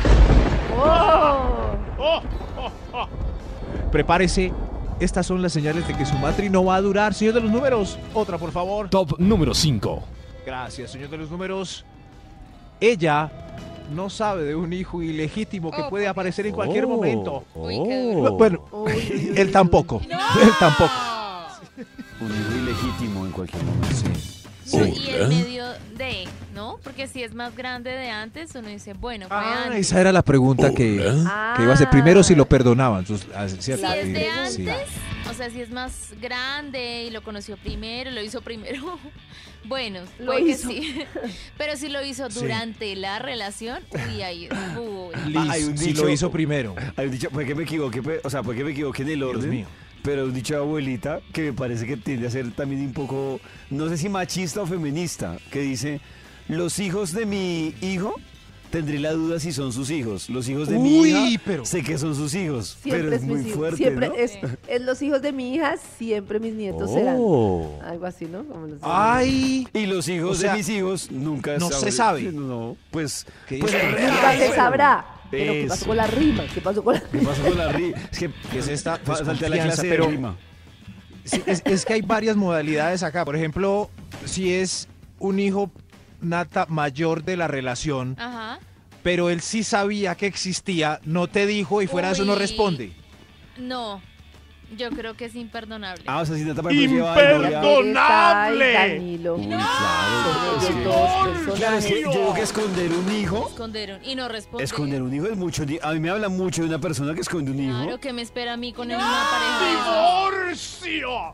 Oh, oh, oh. Prepárese. Estas son las señales de que su matri no va a durar. Señor de los números, otra por favor. Top número 5. Gracias, señor de los números. Ella no sabe de un hijo ilegítimo que puede aparecer en cualquier momento. Uy, qué duro. Bueno, Uy, uy, uy, él uy. tampoco. ¡No! Él tampoco. Un hijo ilegítimo en cualquier momento. Uy, y en medio de, ¿no? Porque si es más grande de antes, uno dice, bueno, fue antes. Esa era la pregunta que iba a hacer. Primero si lo perdonaban. ¿Cierto? Si es de Sí. antes, o sea, si es más grande y lo conoció primero, lo hizo primero, bueno, Lo puede que hizo. sí. Pero si lo hizo durante la relación, uy, ahí, uy. Hay un Si dicho- lo hizo primero. Hay un dicho, puede que me equivoque, o sea, puede que me equivoque en el Dios orden, mío. pero un dicho de abuelita que me parece que tiende a ser también un poco, no sé si machista o feminista, que dice, los hijos de mi hijo, tendré la duda si son sus hijos. Los hijos de mi Uy, hija, pero- sé que son sus hijos, Siempre pero es muy mis hijos. fuerte, Siempre ¿no? es los hijos de mi hija, siempre mis nietos serán. Algo así, ¿no? Como los- Ay, Y los hijos O sea, de mis hijos nunca no se sabe. No, pues... ¿Qué pues dice? Nunca se sabrá. Pero ¿qué Eso. pasó con la rima? ¿Qué pasó con la ¿Qué pasa con la rima? Es que ¿qué es esta falté a la desconfianza? clase de Pero rima. sí, es que hay varias modalidades acá. Por ejemplo, si es un hijo nata mayor de la relación, Ajá. pero él sí sabía que existía, no te dijo y fuera de eso no Uy. responde. No, yo creo que es imperdonable. Ah, o sea, si Nata por ejemplo, lleva de novia- ¡Imperdonable! Ay, Danilo. Uy, claro. Son es ellos que- dos Claro, es personajes. que yo creo que esconder un hijo, Escondieron y no responde. esconder un hijo es mucho. A mí me habla mucho de una persona que esconde un hijo. Claro, que me espera a mí con una pareja de esas? ¡Divorcio!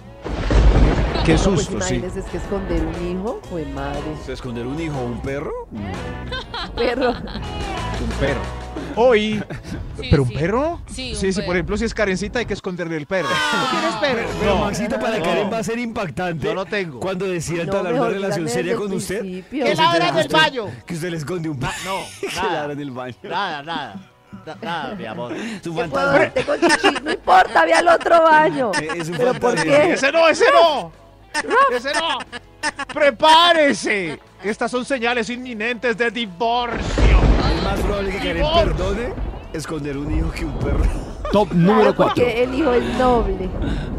Qué No, pues susto, sí. imagínense, es que esconder un hijo, pues madre. O sea, esconder un hijo o un perro. Perro. Un perro. Hoy. Sí, ¿Pero un sí. perro? Sí, un sí, por perro. ejemplo, si es Karencita hay que esconderle el perro. ¿Tú tienes perro? Pero No. Maxito, para No. Karen va a ser impactante. Yo lo tengo. Cuando decidan No, entablar una mejor relación díganme seria desde con el usted. principio. ¿Qué ladra en el usted- baño? Que usted le esconde un No, que nada. ladra en el baño. Nada, mi amor. Es un ¿Qué puedo fantasma. darte con chichi? No importa, ve al otro baño. Es un ¿Pero por fantasma. qué? ¡Ese no! ¡Ese no! ¡Ese no! ¡Prepárese! Estas son señales inminentes de divorcio. Es más probable que Karen perdone esconder un hijo que un perro. Top número 4. Porque el hijo es noble.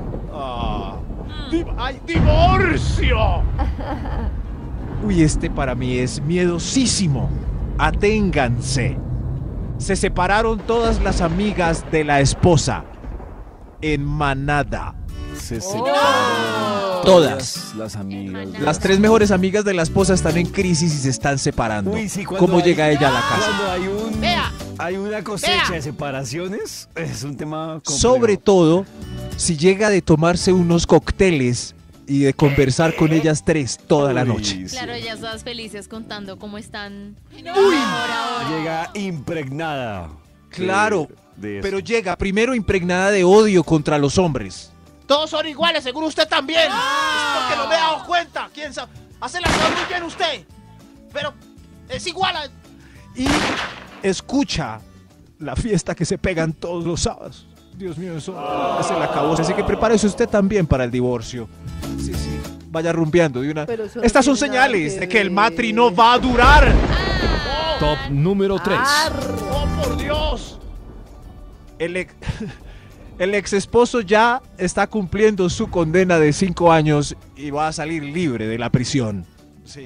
¡Ay, divorcio! Uy, este para mí es miedosísimo. Aténganse. Se separaron todas las amigas de la esposa en manada. Se separaron Todas. las amigas. Las 3 mejores amigas de la esposa están en crisis y se están separando. Uy, sí, cuando ¿Cómo hay- llega ella a la casa? Cuando hay una cosecha de separaciones, es un tema complejo. Sobre todo, si llega de tomarse unos cócteles y de conversar con ellas 3 toda la Uy, noche. sí. Claro, ellas todas felices contando cómo están. Ahora. Llega impregnada. Claro, de eso. pero llega primero impregnada de odio contra los hombres. Todos son iguales, seguro usted también. Es porque no me he dado cuenta. ¿Quién sabe? Hace las cosas muy bien usted. Pero es igual a... Y escucha la fiesta que se pegan todos los sábados. Dios mío, eso es el acabose. Así que prepárese usted también para el divorcio. Sí, sí. Vaya rumbeando de una... Pero eso no Estas son tiene nada señales que de que el ver. matri no va a durar. Top número 3. ¡Oh, por Dios! El ex esposo ya está cumpliendo su condena de 5 años y va a salir libre de la prisión. Sí.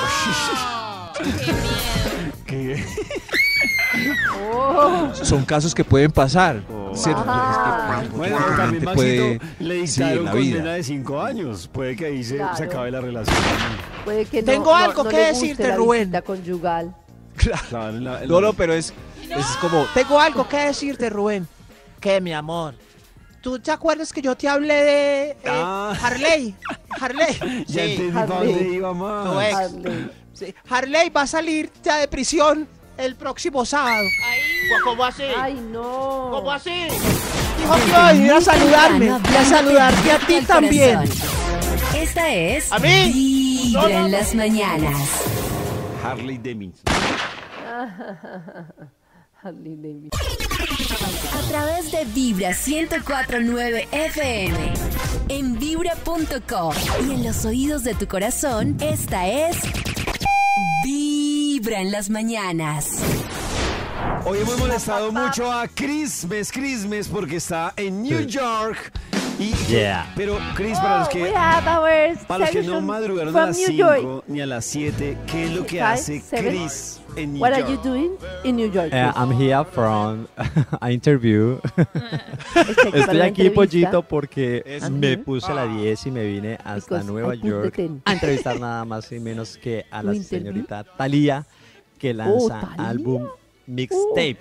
¡Qué miedo! ¿Qué? Son casos que pueden pasar. Sí, Ajá. es que, Bueno, mucha también gente puede- Maxito le sí, en dictaron la condena vida. de 5 años. Puede que ahí se Claro. acabe la relación. Puede que no, Tengo algo no que le decirte, guste la Rubén. visita conyugal. Claro, No, no, pero es como... Tengo algo que decirte, Rubén. ¿Qué, mi amor? ¿Tú te acuerdas que yo te hablé de Harley? Harley. Ya Sí, entendí para Harley. dónde iba más. tu ex. Harley. Sí, Harley va a salir ya de prisión el próximo sábado. ¿Cómo así? Ay, no. ¿Cómo así? Dijo que iba a venir a saludarme y a saludarte a ti también. Esta es ¿A mí? Vibra No, no, en no. las mañanas. Harley Demi. Harley Davidson. A través de Vibra 104.9 FM, en vibra.com y en los oídos de tu corazón, esta es Vibra en las mañanas. Hoy hemos molestado mucho a Christmas porque está en New York. Y, Yeah. Pero, Chris, para los We que, have our para los que no selection madrugaron a from las New 5 York. ni a las 7, ¿qué es lo que Five, hace seven. Chris en New What York? are you doing in New York? I'm here from an interview. Estoy Estoy aquí, Pollito, porque Es- me puse la 10 y me vine hasta Because Nueva I put the York 10. a entrevistar nada más y menos que a la Tu interview. señorita Thalía, que lanza Thalía. álbum Mixtape.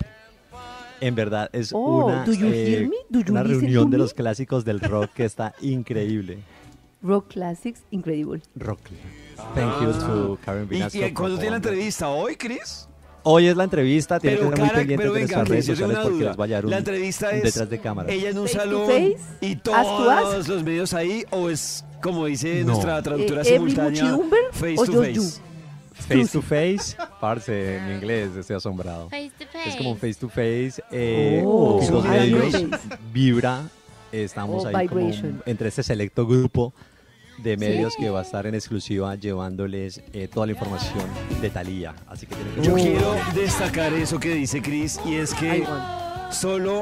En verdad es Oh, una, do you hear me? Do you una listen reunión to de me? los clásicos del rock que está increíble. Rock Classics, incredible. Rock. Thank you to Karen ¿Y, Vinasco. y cuándo for tiene la all that. entrevista? ¿Hoy, Chris? Hoy es la entrevista, tiene que estar muy Cara, pendientes pero de venga, nuestras redes Chris, yo tengo sociales una porque duda. les va a hallar La un entrevista es detrás de cámara. ella en un Face to salón face, y as to as. todos los medios ahí, o es como dice No. nuestra traductora Every simultánea, muchidumbre face o to just face. you? Face to face, parce, en inglés estoy asombrado. Face to face. Es como un face to face, Oh, poquitos I medios, know. Vibra, estamos Oh, ahí como vibration. entre este selecto grupo de medios que va a estar en exclusiva llevándoles toda la información de Thalía. Así que tienen que Yo estar quiero destacar eso que dice Chris, y es I que want. solo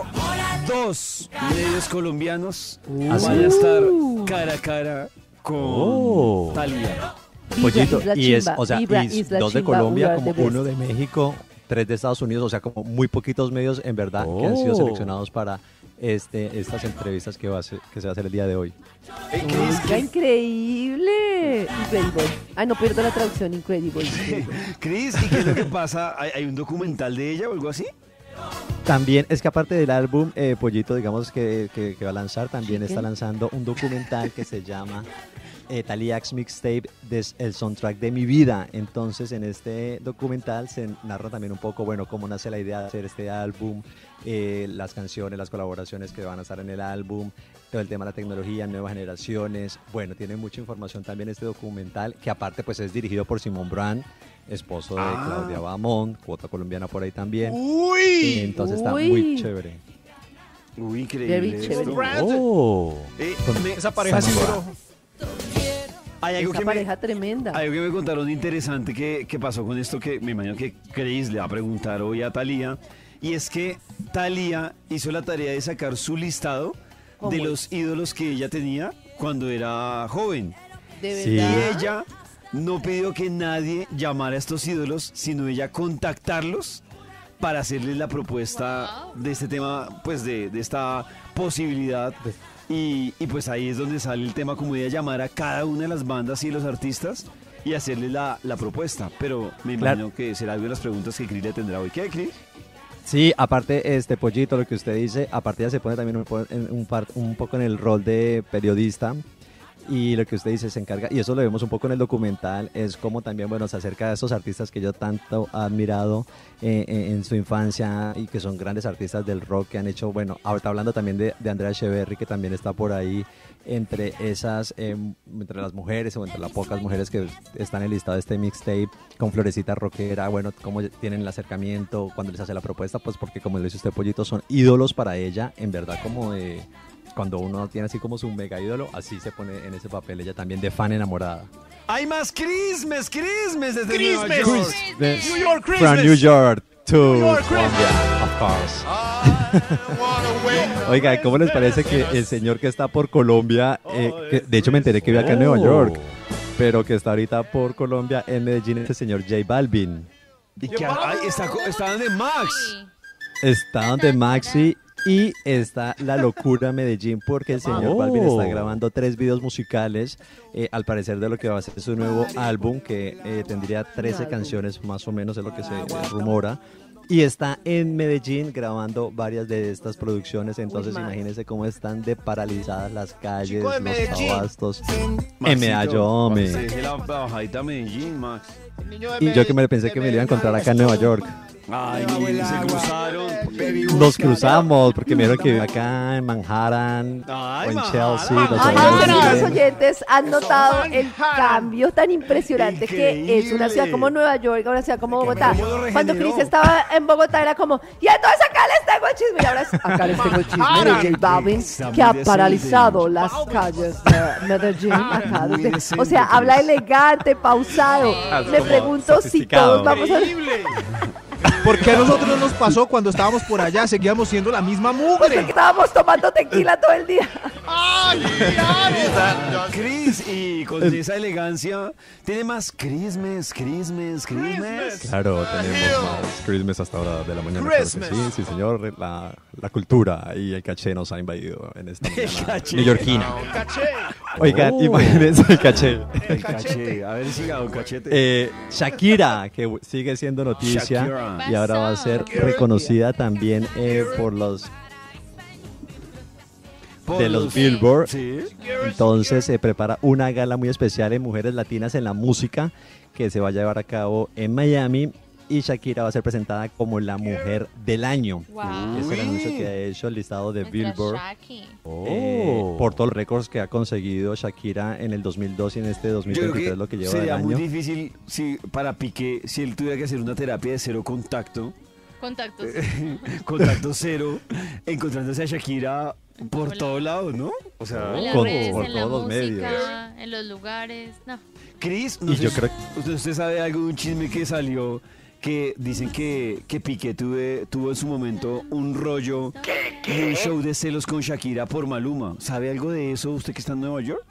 2 medios colombianos ¿Ah, sí? van a estar cara a cara con Oh. Thalía. Pollito, Vibra es la y es, chimba, o sea, Vibra y is la 2 de chimba, we Colombia, are como the best. 1 de México, 3 de Estados Unidos, o sea, como muy poquitos medios en verdad que han sido Oh. seleccionados para estas entrevistas que se va a hacer el día de hoy. Chris, Oiga, increíble. Incredible. Ay, no pierdo la traducción, incredible. Chris, ¿y qué es lo que pasa? ¿Hay un documental de ella o algo así? También es que aparte del álbum, Pollito, digamos que va a lanzar, también está lanzando un documental que se llama Thalía X Mixtape, el soundtrack de mi vida. Entonces, en este documental se narra también un poco, bueno, cómo nace la idea de hacer este álbum, las canciones, las colaboraciones que van a estar en el álbum, todo el tema de la tecnología, nuevas generaciones. Bueno, tiene mucha información también este documental, que aparte pues es dirigido por Simón Brand, esposo de Claudia Bamón, cuota colombiana por ahí también. ¡Uy! Entonces está Uy. muy chévere. Increíble Very esto. chévere. Oh. Me- Esa pareja sí Sandra. duró. Hay algo Esa que pareja tremenda. Algo que me contaron interesante que pasó con esto, que me imagino que Chris le va a preguntar hoy a Thalía, y es que Thalía hizo la tarea de sacar su listado de los ídolos que ella tenía cuando era joven. ¿De verdad? Sí. Y ella no pidió que nadie llamara a estos ídolos, sino ella contactarlos para hacerles la propuesta de este tema, pues de esta posibilidad. Y pues ahí es donde sale el tema, como de llamar a cada una de las bandas y los artistas y hacerles la propuesta. Pero me imagino que será algo de las preguntas que Cris le tendrá hoy. ¿Qué, Cris? Sí, aparte, Pollito, lo que usted dice, aparte ya se pone también un poco en el rol de periodista. Y lo que usted dice se encarga, y eso lo vemos un poco en el documental, es como también, bueno, se acerca a esos artistas que yo tanto he admirado en su infancia y que son grandes artistas del rock que han hecho, bueno, ahorita hablando también de Andrea Echeverry, que también está por ahí entre esas, entre las mujeres o entre las pocas mujeres que están en el listado de este mixtape con Florecita Rockera, bueno, cómo tienen el acercamiento, cuando les hace la propuesta, pues porque como le dice usted, Pollito, son ídolos para ella, en verdad como de... Cuando uno tiene así como su mega ídolo, así se pone en ese papel ella también de fan enamorada. ¡Hay más Christmas desde Nueva York! New York Christmas. From New York to New York Colombia, of course. Oiga, ¿cómo les parece que el señor que está por Colombia, que de hecho me enteré que vive acá en Nueva York, pero que está ahorita por Colombia en Medellín, es el señor J Balvin? Y que está donde Max. Está donde Maxi. Y está la locura Medellín porque el señor Balvin está grabando 3 videos musicales, al parecer de lo que va a ser su nuevo álbum, que tendría 13 canciones más o menos, es lo que se rumora. Y está en Medellín grabando varias de estas producciones, entonces imagínense cómo están de paralizadas las calles, los abastos. En Medellín. La bajadita Medellín, Max. Y yo que me pensé que me lo iba a encontrar acá en Nueva York. Ay, se cruzaron. Nos cruzamos porque me dijeron que vive acá en Manhattan o en Chelsea. Ay, no sé si los oyentes han notado el cambio tan impresionante que es una ciudad como Nueva York, una ciudad como Bogotá. Cuando Chris estaba en Bogotá era como, y entonces acá les tengo el chisme. Y ahora acá les tengo el chisme de J Balvin, que ha paralizado las calles de Medellín. Acá, o sea, habla elegante, pausado. Me pregunto si todos vamos a... ¿Por qué a nosotros no nos pasó cuando estábamos por allá? Seguíamos siendo la misma mugre. Porque estábamos tomando tequila todo el día. ¡Ay, claro! Chris, y con esa elegancia, tiene más Christmas. Claro, tenemos más Christmas hasta ahora de la mañana. Christmas. Claro que sí, señor, la cultura y el caché nos ha invadido en esta mañana neoyorquina. Oigan, imagínense el caché. El caché, a ver si un cachete. Shakira, que sigue siendo noticia. Shakira. Y ahora va a ser reconocida también por los Billboard. Sí. Entonces se prepara una gala muy especial en Mujeres Latinas en la Música que se va a llevar a cabo en Miami. Y Shakira va a ser presentada como la mujer del año. Wow. Es el anuncio que ha hecho el listado de Nuestra Billboard. Shaki. Por todos los récords que ha conseguido Shakira en el 2002 y en este 2023, lo que lleva del sería muy año. difícil para Piqué, si él tuviera que hacer una terapia de cero contacto, Contactos. contacto cero, encontrándose a Shakira por todos lados, ¿no? O sea, En las Con- redes, por en la todos los música, medios. en los lugares. No. Chris, Y yo creo ¿usted sabe algo de un chisme que salió que dicen que Piqué tuvo en su momento un rollo y un show de celos con Shakira por Maluma? ¿Sabe algo de eso usted que está en Nueva York?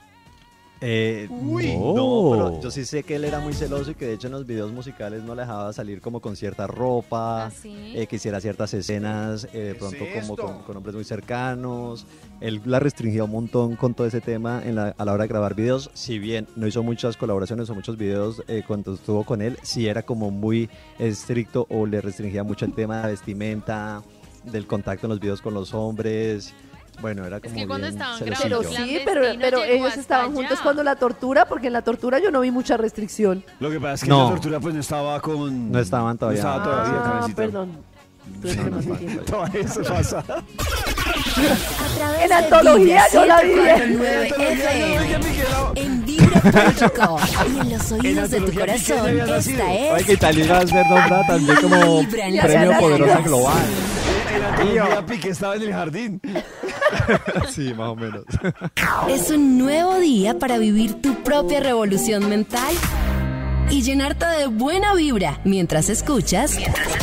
No, pero yo sí sé que él era muy celoso y que de hecho en los videos musicales no le dejaba salir como con cierta ropa, ¿Ah, sí? que hiciera ciertas escenas de pronto como con hombres muy cercanos. Él la restringía un montón con todo ese tema a la hora de grabar videos. Si bien no hizo muchas colaboraciones o muchos videos cuando estuvo con él, sí era como muy estricto o le restringía mucho el tema de la vestimenta, del contacto en los videos con los hombres. Bueno, era como que cuando bien estaban celosillo. Pero grabando, sí, Clandestino pero llegó ellos hasta estaban allá. juntos cuando la tortura, porque en la tortura yo no vi mucha restricción. Lo que pasa es que No. la tortura pues no estaba con... No estaban todavía. No estaba todavía, Ah, Karencita. perdón. Entonces, no sé quién. Todo eso pasa. A través En de antología yo la vi. 104.9 FM, en Vibra Público y en los oídos de tu corazón. Esta Oye, es que Italia va a ser nombrada también como Vibra en las premio mañanas. Poderosa Global. En la Piqué estaba en el jardín. Sí, más o menos. Es un nuevo día para vivir tu propia revolución mental y llenarte de buena vibra mientras escuchas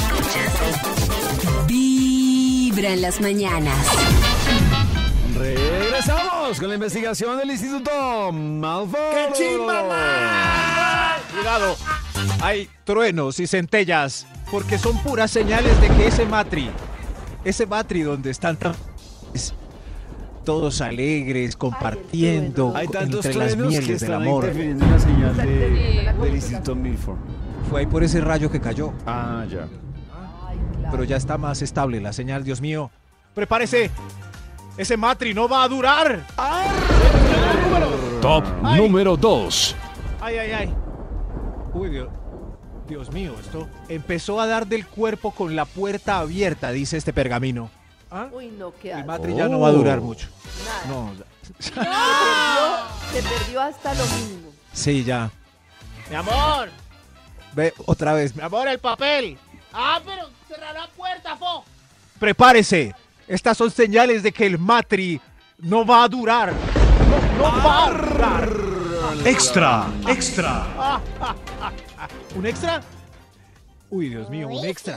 Vibra en las mañanas. Regresamos con la investigación del Instituto Malfoy. ¡Qué chimba! Cuidado, hay truenos y centellas, porque son puras señales de que ese matri donde están todos alegres, compartiendo Hay tantos entre las truenos que mieles del están amor. interfiriendo en la señal del Instituto Milford. Fue ahí por ese rayo que cayó. Ah, ya. Pero ya está más estable la señal, Dios mío. ¡Prepárese! ¡Ese matri no va a durar! Top número 2. ¡Ay, ay, ay! Uy, Dios mío, esto empezó a dar del cuerpo con la puerta abierta, dice este pergamino. ¿Ah? Uy, no, qué El asco. matri ya no va a durar mucho. Nada. No, Se perdió hasta lo mínimo. sí, ya. Mi amor, Ve, otra vez. mi amor, el papel. Ah, pero cerrar la puerta, fo. Prepárese. Estas son señales de que el matri no va a durar. No va a durar. Extra, extra. ¿Un extra? Uy, Dios mío, un extra.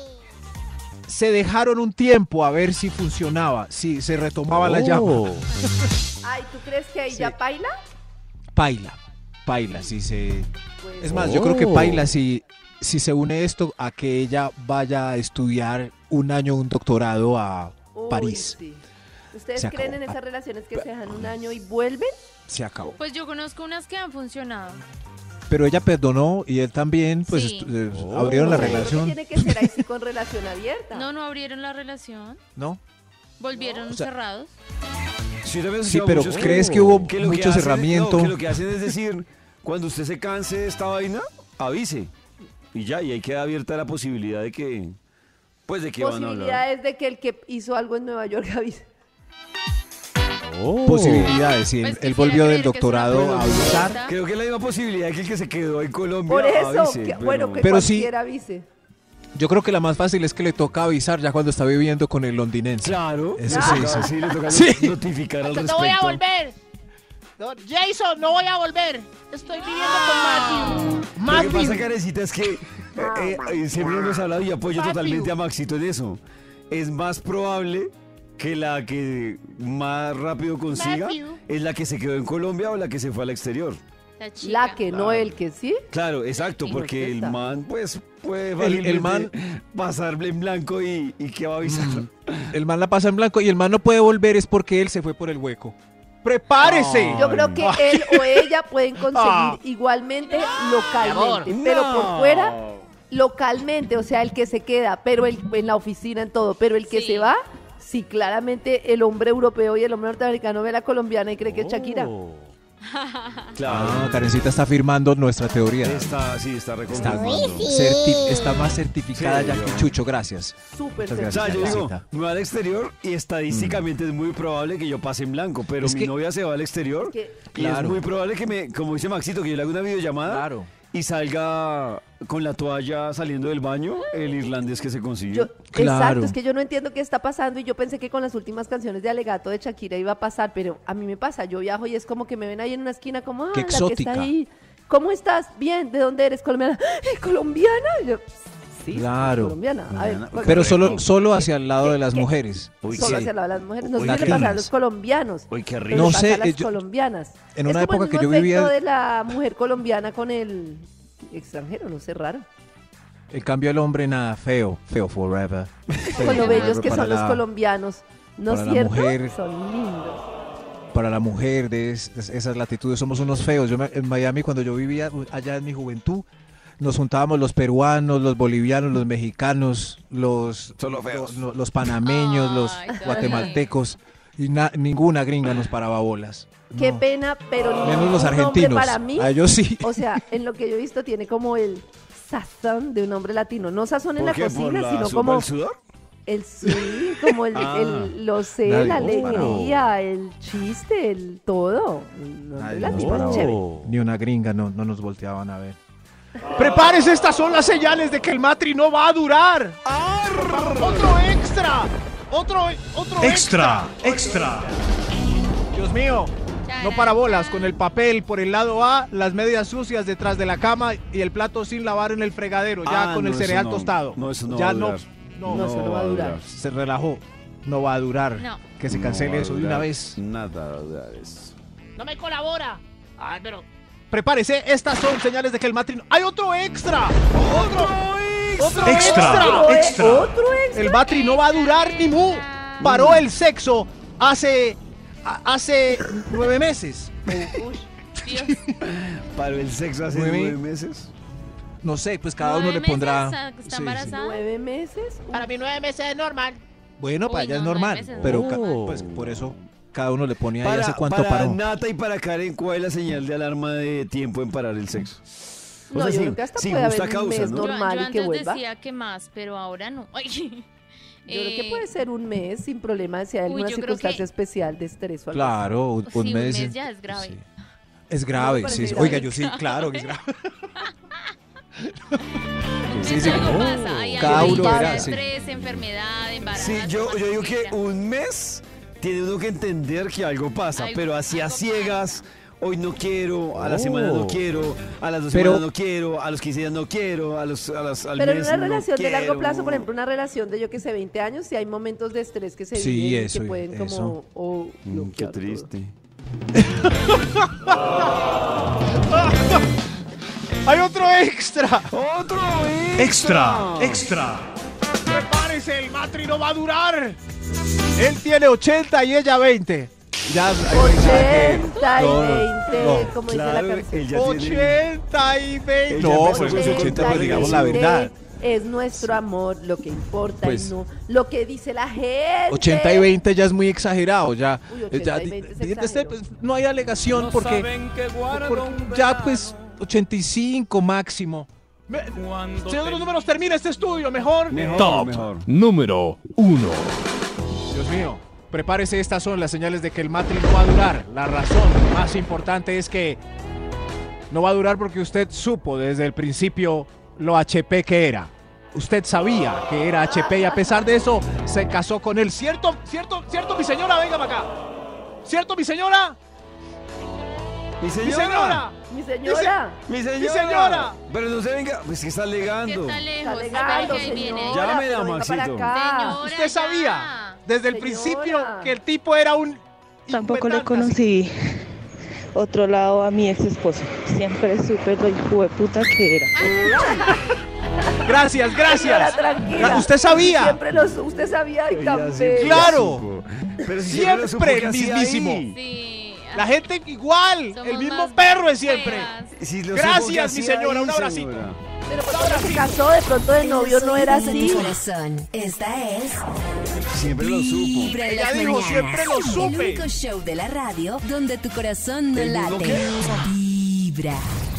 Se dejaron un tiempo a ver si funcionaba, si se retomaba la llama. Ay, ¿tú crees que ahí ya paila? Paila, si se... Pues, Es más, yo creo que paila si se une esto a que ella vaya a estudiar un año, un doctorado a uy, París. sí. ¿Ustedes Se creen acabó. en esas relaciones que se dejan un año y vuelven? Se acabó. Pues yo conozco unas que han funcionado. Pero ella perdonó y él también, pues Sí. abrieron la Pero relación, tiene que ser ahí sí con relación abierta. No abrieron la relación. ¿no? Volvieron o sea, cerrados. Sí, también Sí, escuchaba pero muchos ¿crees que hubo lo mucho hacen- cerramiento? no, que lo que hacen es decir, cuando usted se canse de esta vaina, avise. Y ya, y ahí queda abierta la posibilidad de que, pues de que van a hablar. Posibilidades de que el que hizo algo en Nueva York avise. Posibilidades, sí. Pues Él quisiera volvió del creer que es una doctorado a prueba. avisar. Creo que es la misma posibilidad que el que se quedó en Colombia Por eso, avise. que, bueno, que Pero sí- cualquiera avise. Yo creo que la más fácil es que le toca avisar ya cuando está viviendo con el londinense. Claro, Eso sí, sí, sí, le toca Sí. notificar al No respecto. voy a volver. No, Jason, no voy a volver. Estoy viviendo con Lo que Matthew. pasa, Karencita, es que siempre nos ha hablado y apoyo totalmente a Maxito en eso. Es más probable que la que más rápido consiga Matthew. es la que se quedó en Colombia o la que se fue al exterior. La chica. La que, no el que sí. Claro, exacto, Sí, porque pues el está. man pues puede El man- fácilmente pasarle en blanco y que va a avisar. El man la pasa en blanco y el man no puede volver es porque él se fue por el hueco. ¡Prepárese! Yo creo que él o ella pueden conseguir Ah. igualmente localmente, amor. pero No. por fuera localmente, o sea, el que se queda, pero en la oficina en todo, pero el que Sí. se va, sí, claramente el hombre europeo y el hombre norteamericano ve a la colombiana y cree que es Shakira. Claro. Karencita está firmando nuestra teoría. Está Está, reconfirmando. está más certificada Sí, ya yo- que Chucho, gracias. Súper Muchas O gracias. sea, yo digo, Karencita. me voy al exterior y estadísticamente es muy probable que yo pase en blanco, pero Es mi que- novia se va al exterior Que- y Claro. es muy probable que me, como dice Maxito, que yo le haga una videollamada Claro. y salga con la toalla saliendo del baño el irlandés que se consiguió. Claro. Exacto, es que yo no entiendo qué está pasando y yo pensé que con las últimas canciones de Alegato de Shakira iba a pasar, pero a mí me pasa, yo viajo y es como que me ven ahí en una esquina como, Qué la que exótica. está ahí. ¿Cómo estás? Bien, ¿de dónde eres? Colombiana. ¿Colombiana? Y yo, sí, Claro. colombiana. A ver, Colombiana. Pero Qué solo, rico. solo hacia el lado ¿Qué- de las qué? mujeres. Uy, solo sí. hacia la de las mujeres. No Uy, sé qué le pasa a latinas. los colombianos. Uy, qué Pero rico. No le pasa sé, a las yo- colombianas. en Es una como el época que mismo yo vivía- efecto de la mujer colombiana con el extranjero, no sé, raro. En cambio el hombre nada, feo forever. Con lo bellos que Para son los la- colombianos. ¿No es para la cierto? mujer. Son lindos. Para la mujer de esas latitudes somos unos feos. En Miami cuando yo vivía allá en mi juventud, nos juntábamos los peruanos, los bolivianos, los mexicanos, los panameños, los Ay, David. guatemaltecos y ninguna gringa nos paraba bolas. Qué No. pena, pero Menos ningún los hombre argentinos. para mí, A ellos sí. o sea, en lo que yo he visto tiene como el sazón de un hombre latino. No sazón en ¿Por la qué? ¿Por cocina, la sino sopa como del sudor? el sí, como lo sé, Nadie la nos paró. alegría, el chiste, el todo. Un hombre Nadie nos latino paró. es chévere. Ni una gringa no nos volteaban a ver. ¡Prepárese! Estas son las señales de que el matri no va a durar. ¡Otro extra! Otro Extra, extra. Dios mío. No para bolas, con el papel por el lado A, las medias sucias detrás de la cama y el plato sin lavar en el fregadero, ya con el cereal tostado. No, eso no ya va a durar. No, eso no va a durar. Se relajó. No va a durar. No. Que se cancele eso de una vez. Nada va a durar eso. No me colabora. Ay, pero... Prepárese, estas son señales de que el matrimonio... ¡Hay otro extra! ¡Otro Extra, extra. ¿Otro extra? El matri no va a durar ni mu. Paró el sexo hace 9 meses. Dios. ¿Paró el sexo hace 9 meses? No sé, pues cada uno 9 le pondrá... meses, ¿está Sí, embarazada? 9 meses. Para mí 9 meses es normal. Bueno, para Uy, ella es no, 9 normal, meses no. pero Oh. pues por eso cada uno le pone ahí hace cuánto para paró. Nata y para Karen, ¿cuál es la señal de alarma de tiempo en parar el sexo? No, yo creo que hasta puede justa haber un causa, mes ¿no? normal Yo y que antes vuelva. decía que más, pero ahora no. Ay. Yo creo que puede ser un mes sin problema si hay Uy, alguna yo creo circunstancia que- especial de estrés o algo Claro, un Sí, mes. un mes ya es grave. Sí. Es grave, No me sí. parece Oiga, grave. yo sí, claro que es grave. Sí, Sí, sí. algo pasa. Hay Cada algo, uno ya verá, sea sí. estrés, enfermedad, embarazo. Sí, yo digo que masturbación. un mes tiene uno que entender que algo pasa, Algo- pero así a algo ciegas, hoy no quiero, a la semana no quiero, a las 2 Pero- semanas no quiero, a los 15 días no quiero, al Pero en mes una no relación de largo quiero. plazo, por ejemplo, una relación de yo que sé, 20 años, si hay momentos de estrés que se Sí, viven y eso, que pueden eso. como Qué bloquear todo. triste. ¡Hay otro extra! ¡Otro Extra, extra. ¡Prepárese, el matri no va a durar! Él tiene 80 y ella 20. Ya, 80 y No, 20, no, como claro, dice la canción. él ya tiene... 80 y 20. Ella No, empezó pues con los su 80, pues 80, digamos la 20 verdad. Es nuestro amor lo que importa Pues- y no lo que dice la gente. 80 y 20 ya es muy exagerado, ya. Uy, 80 ya y 20 es este, exagero. pues, no hay alegación porque ya pues 85 máximo. Señor de los números, termina este estudio, mejor. Top número 1. Dios mío, prepárese, estas son las señales de que el matri no va a durar. La razón más importante es que no va a durar porque usted supo desde el principio lo HP que era. Usted sabía que era HP y a pesar de eso se casó con él. ¿Cierto, mi señora? Venga para acá. ¿Cierto, mi señora? ¡Mi ¡Mi señora! Mi señora. ¡Mi señora! ¡Mi señora! Pero no se venga, pues que está Que alegando. está lejos. Está espera alegando, que ahí viene. señora. Llámela, pero venga para Maxito. acá. Señora, ¿Usted ya. sabía desde el Señora. principio que el tipo era un... Tampoco le hijueputa? conocí otro lado a mi ex esposo. Siempre supe lo hijo de puta que era. Gracias, Señora, gracias. tranquila. ¿Usted sabía? Siempre usted sabía y Ella tan siempre bello. Claro. supo. Pero si siempre lo supo, Siempre ¿qué el hacía mismísimo. ahí? Sí. La gente igual, Somos el mismo más perro es siempre. feas. Si lo Gracias, supo, ¿qué mi hacía señora, ahí, un abracito. señora? Pero cuando se casó, de pronto de novio no era De tu así. corazón. Esta es Siempre lo supo. Vibra en Ella las dijo, mañanas. siempre lo El supe. único show de la radio donde tu corazón no ¿El mismo late. qué? Vibra.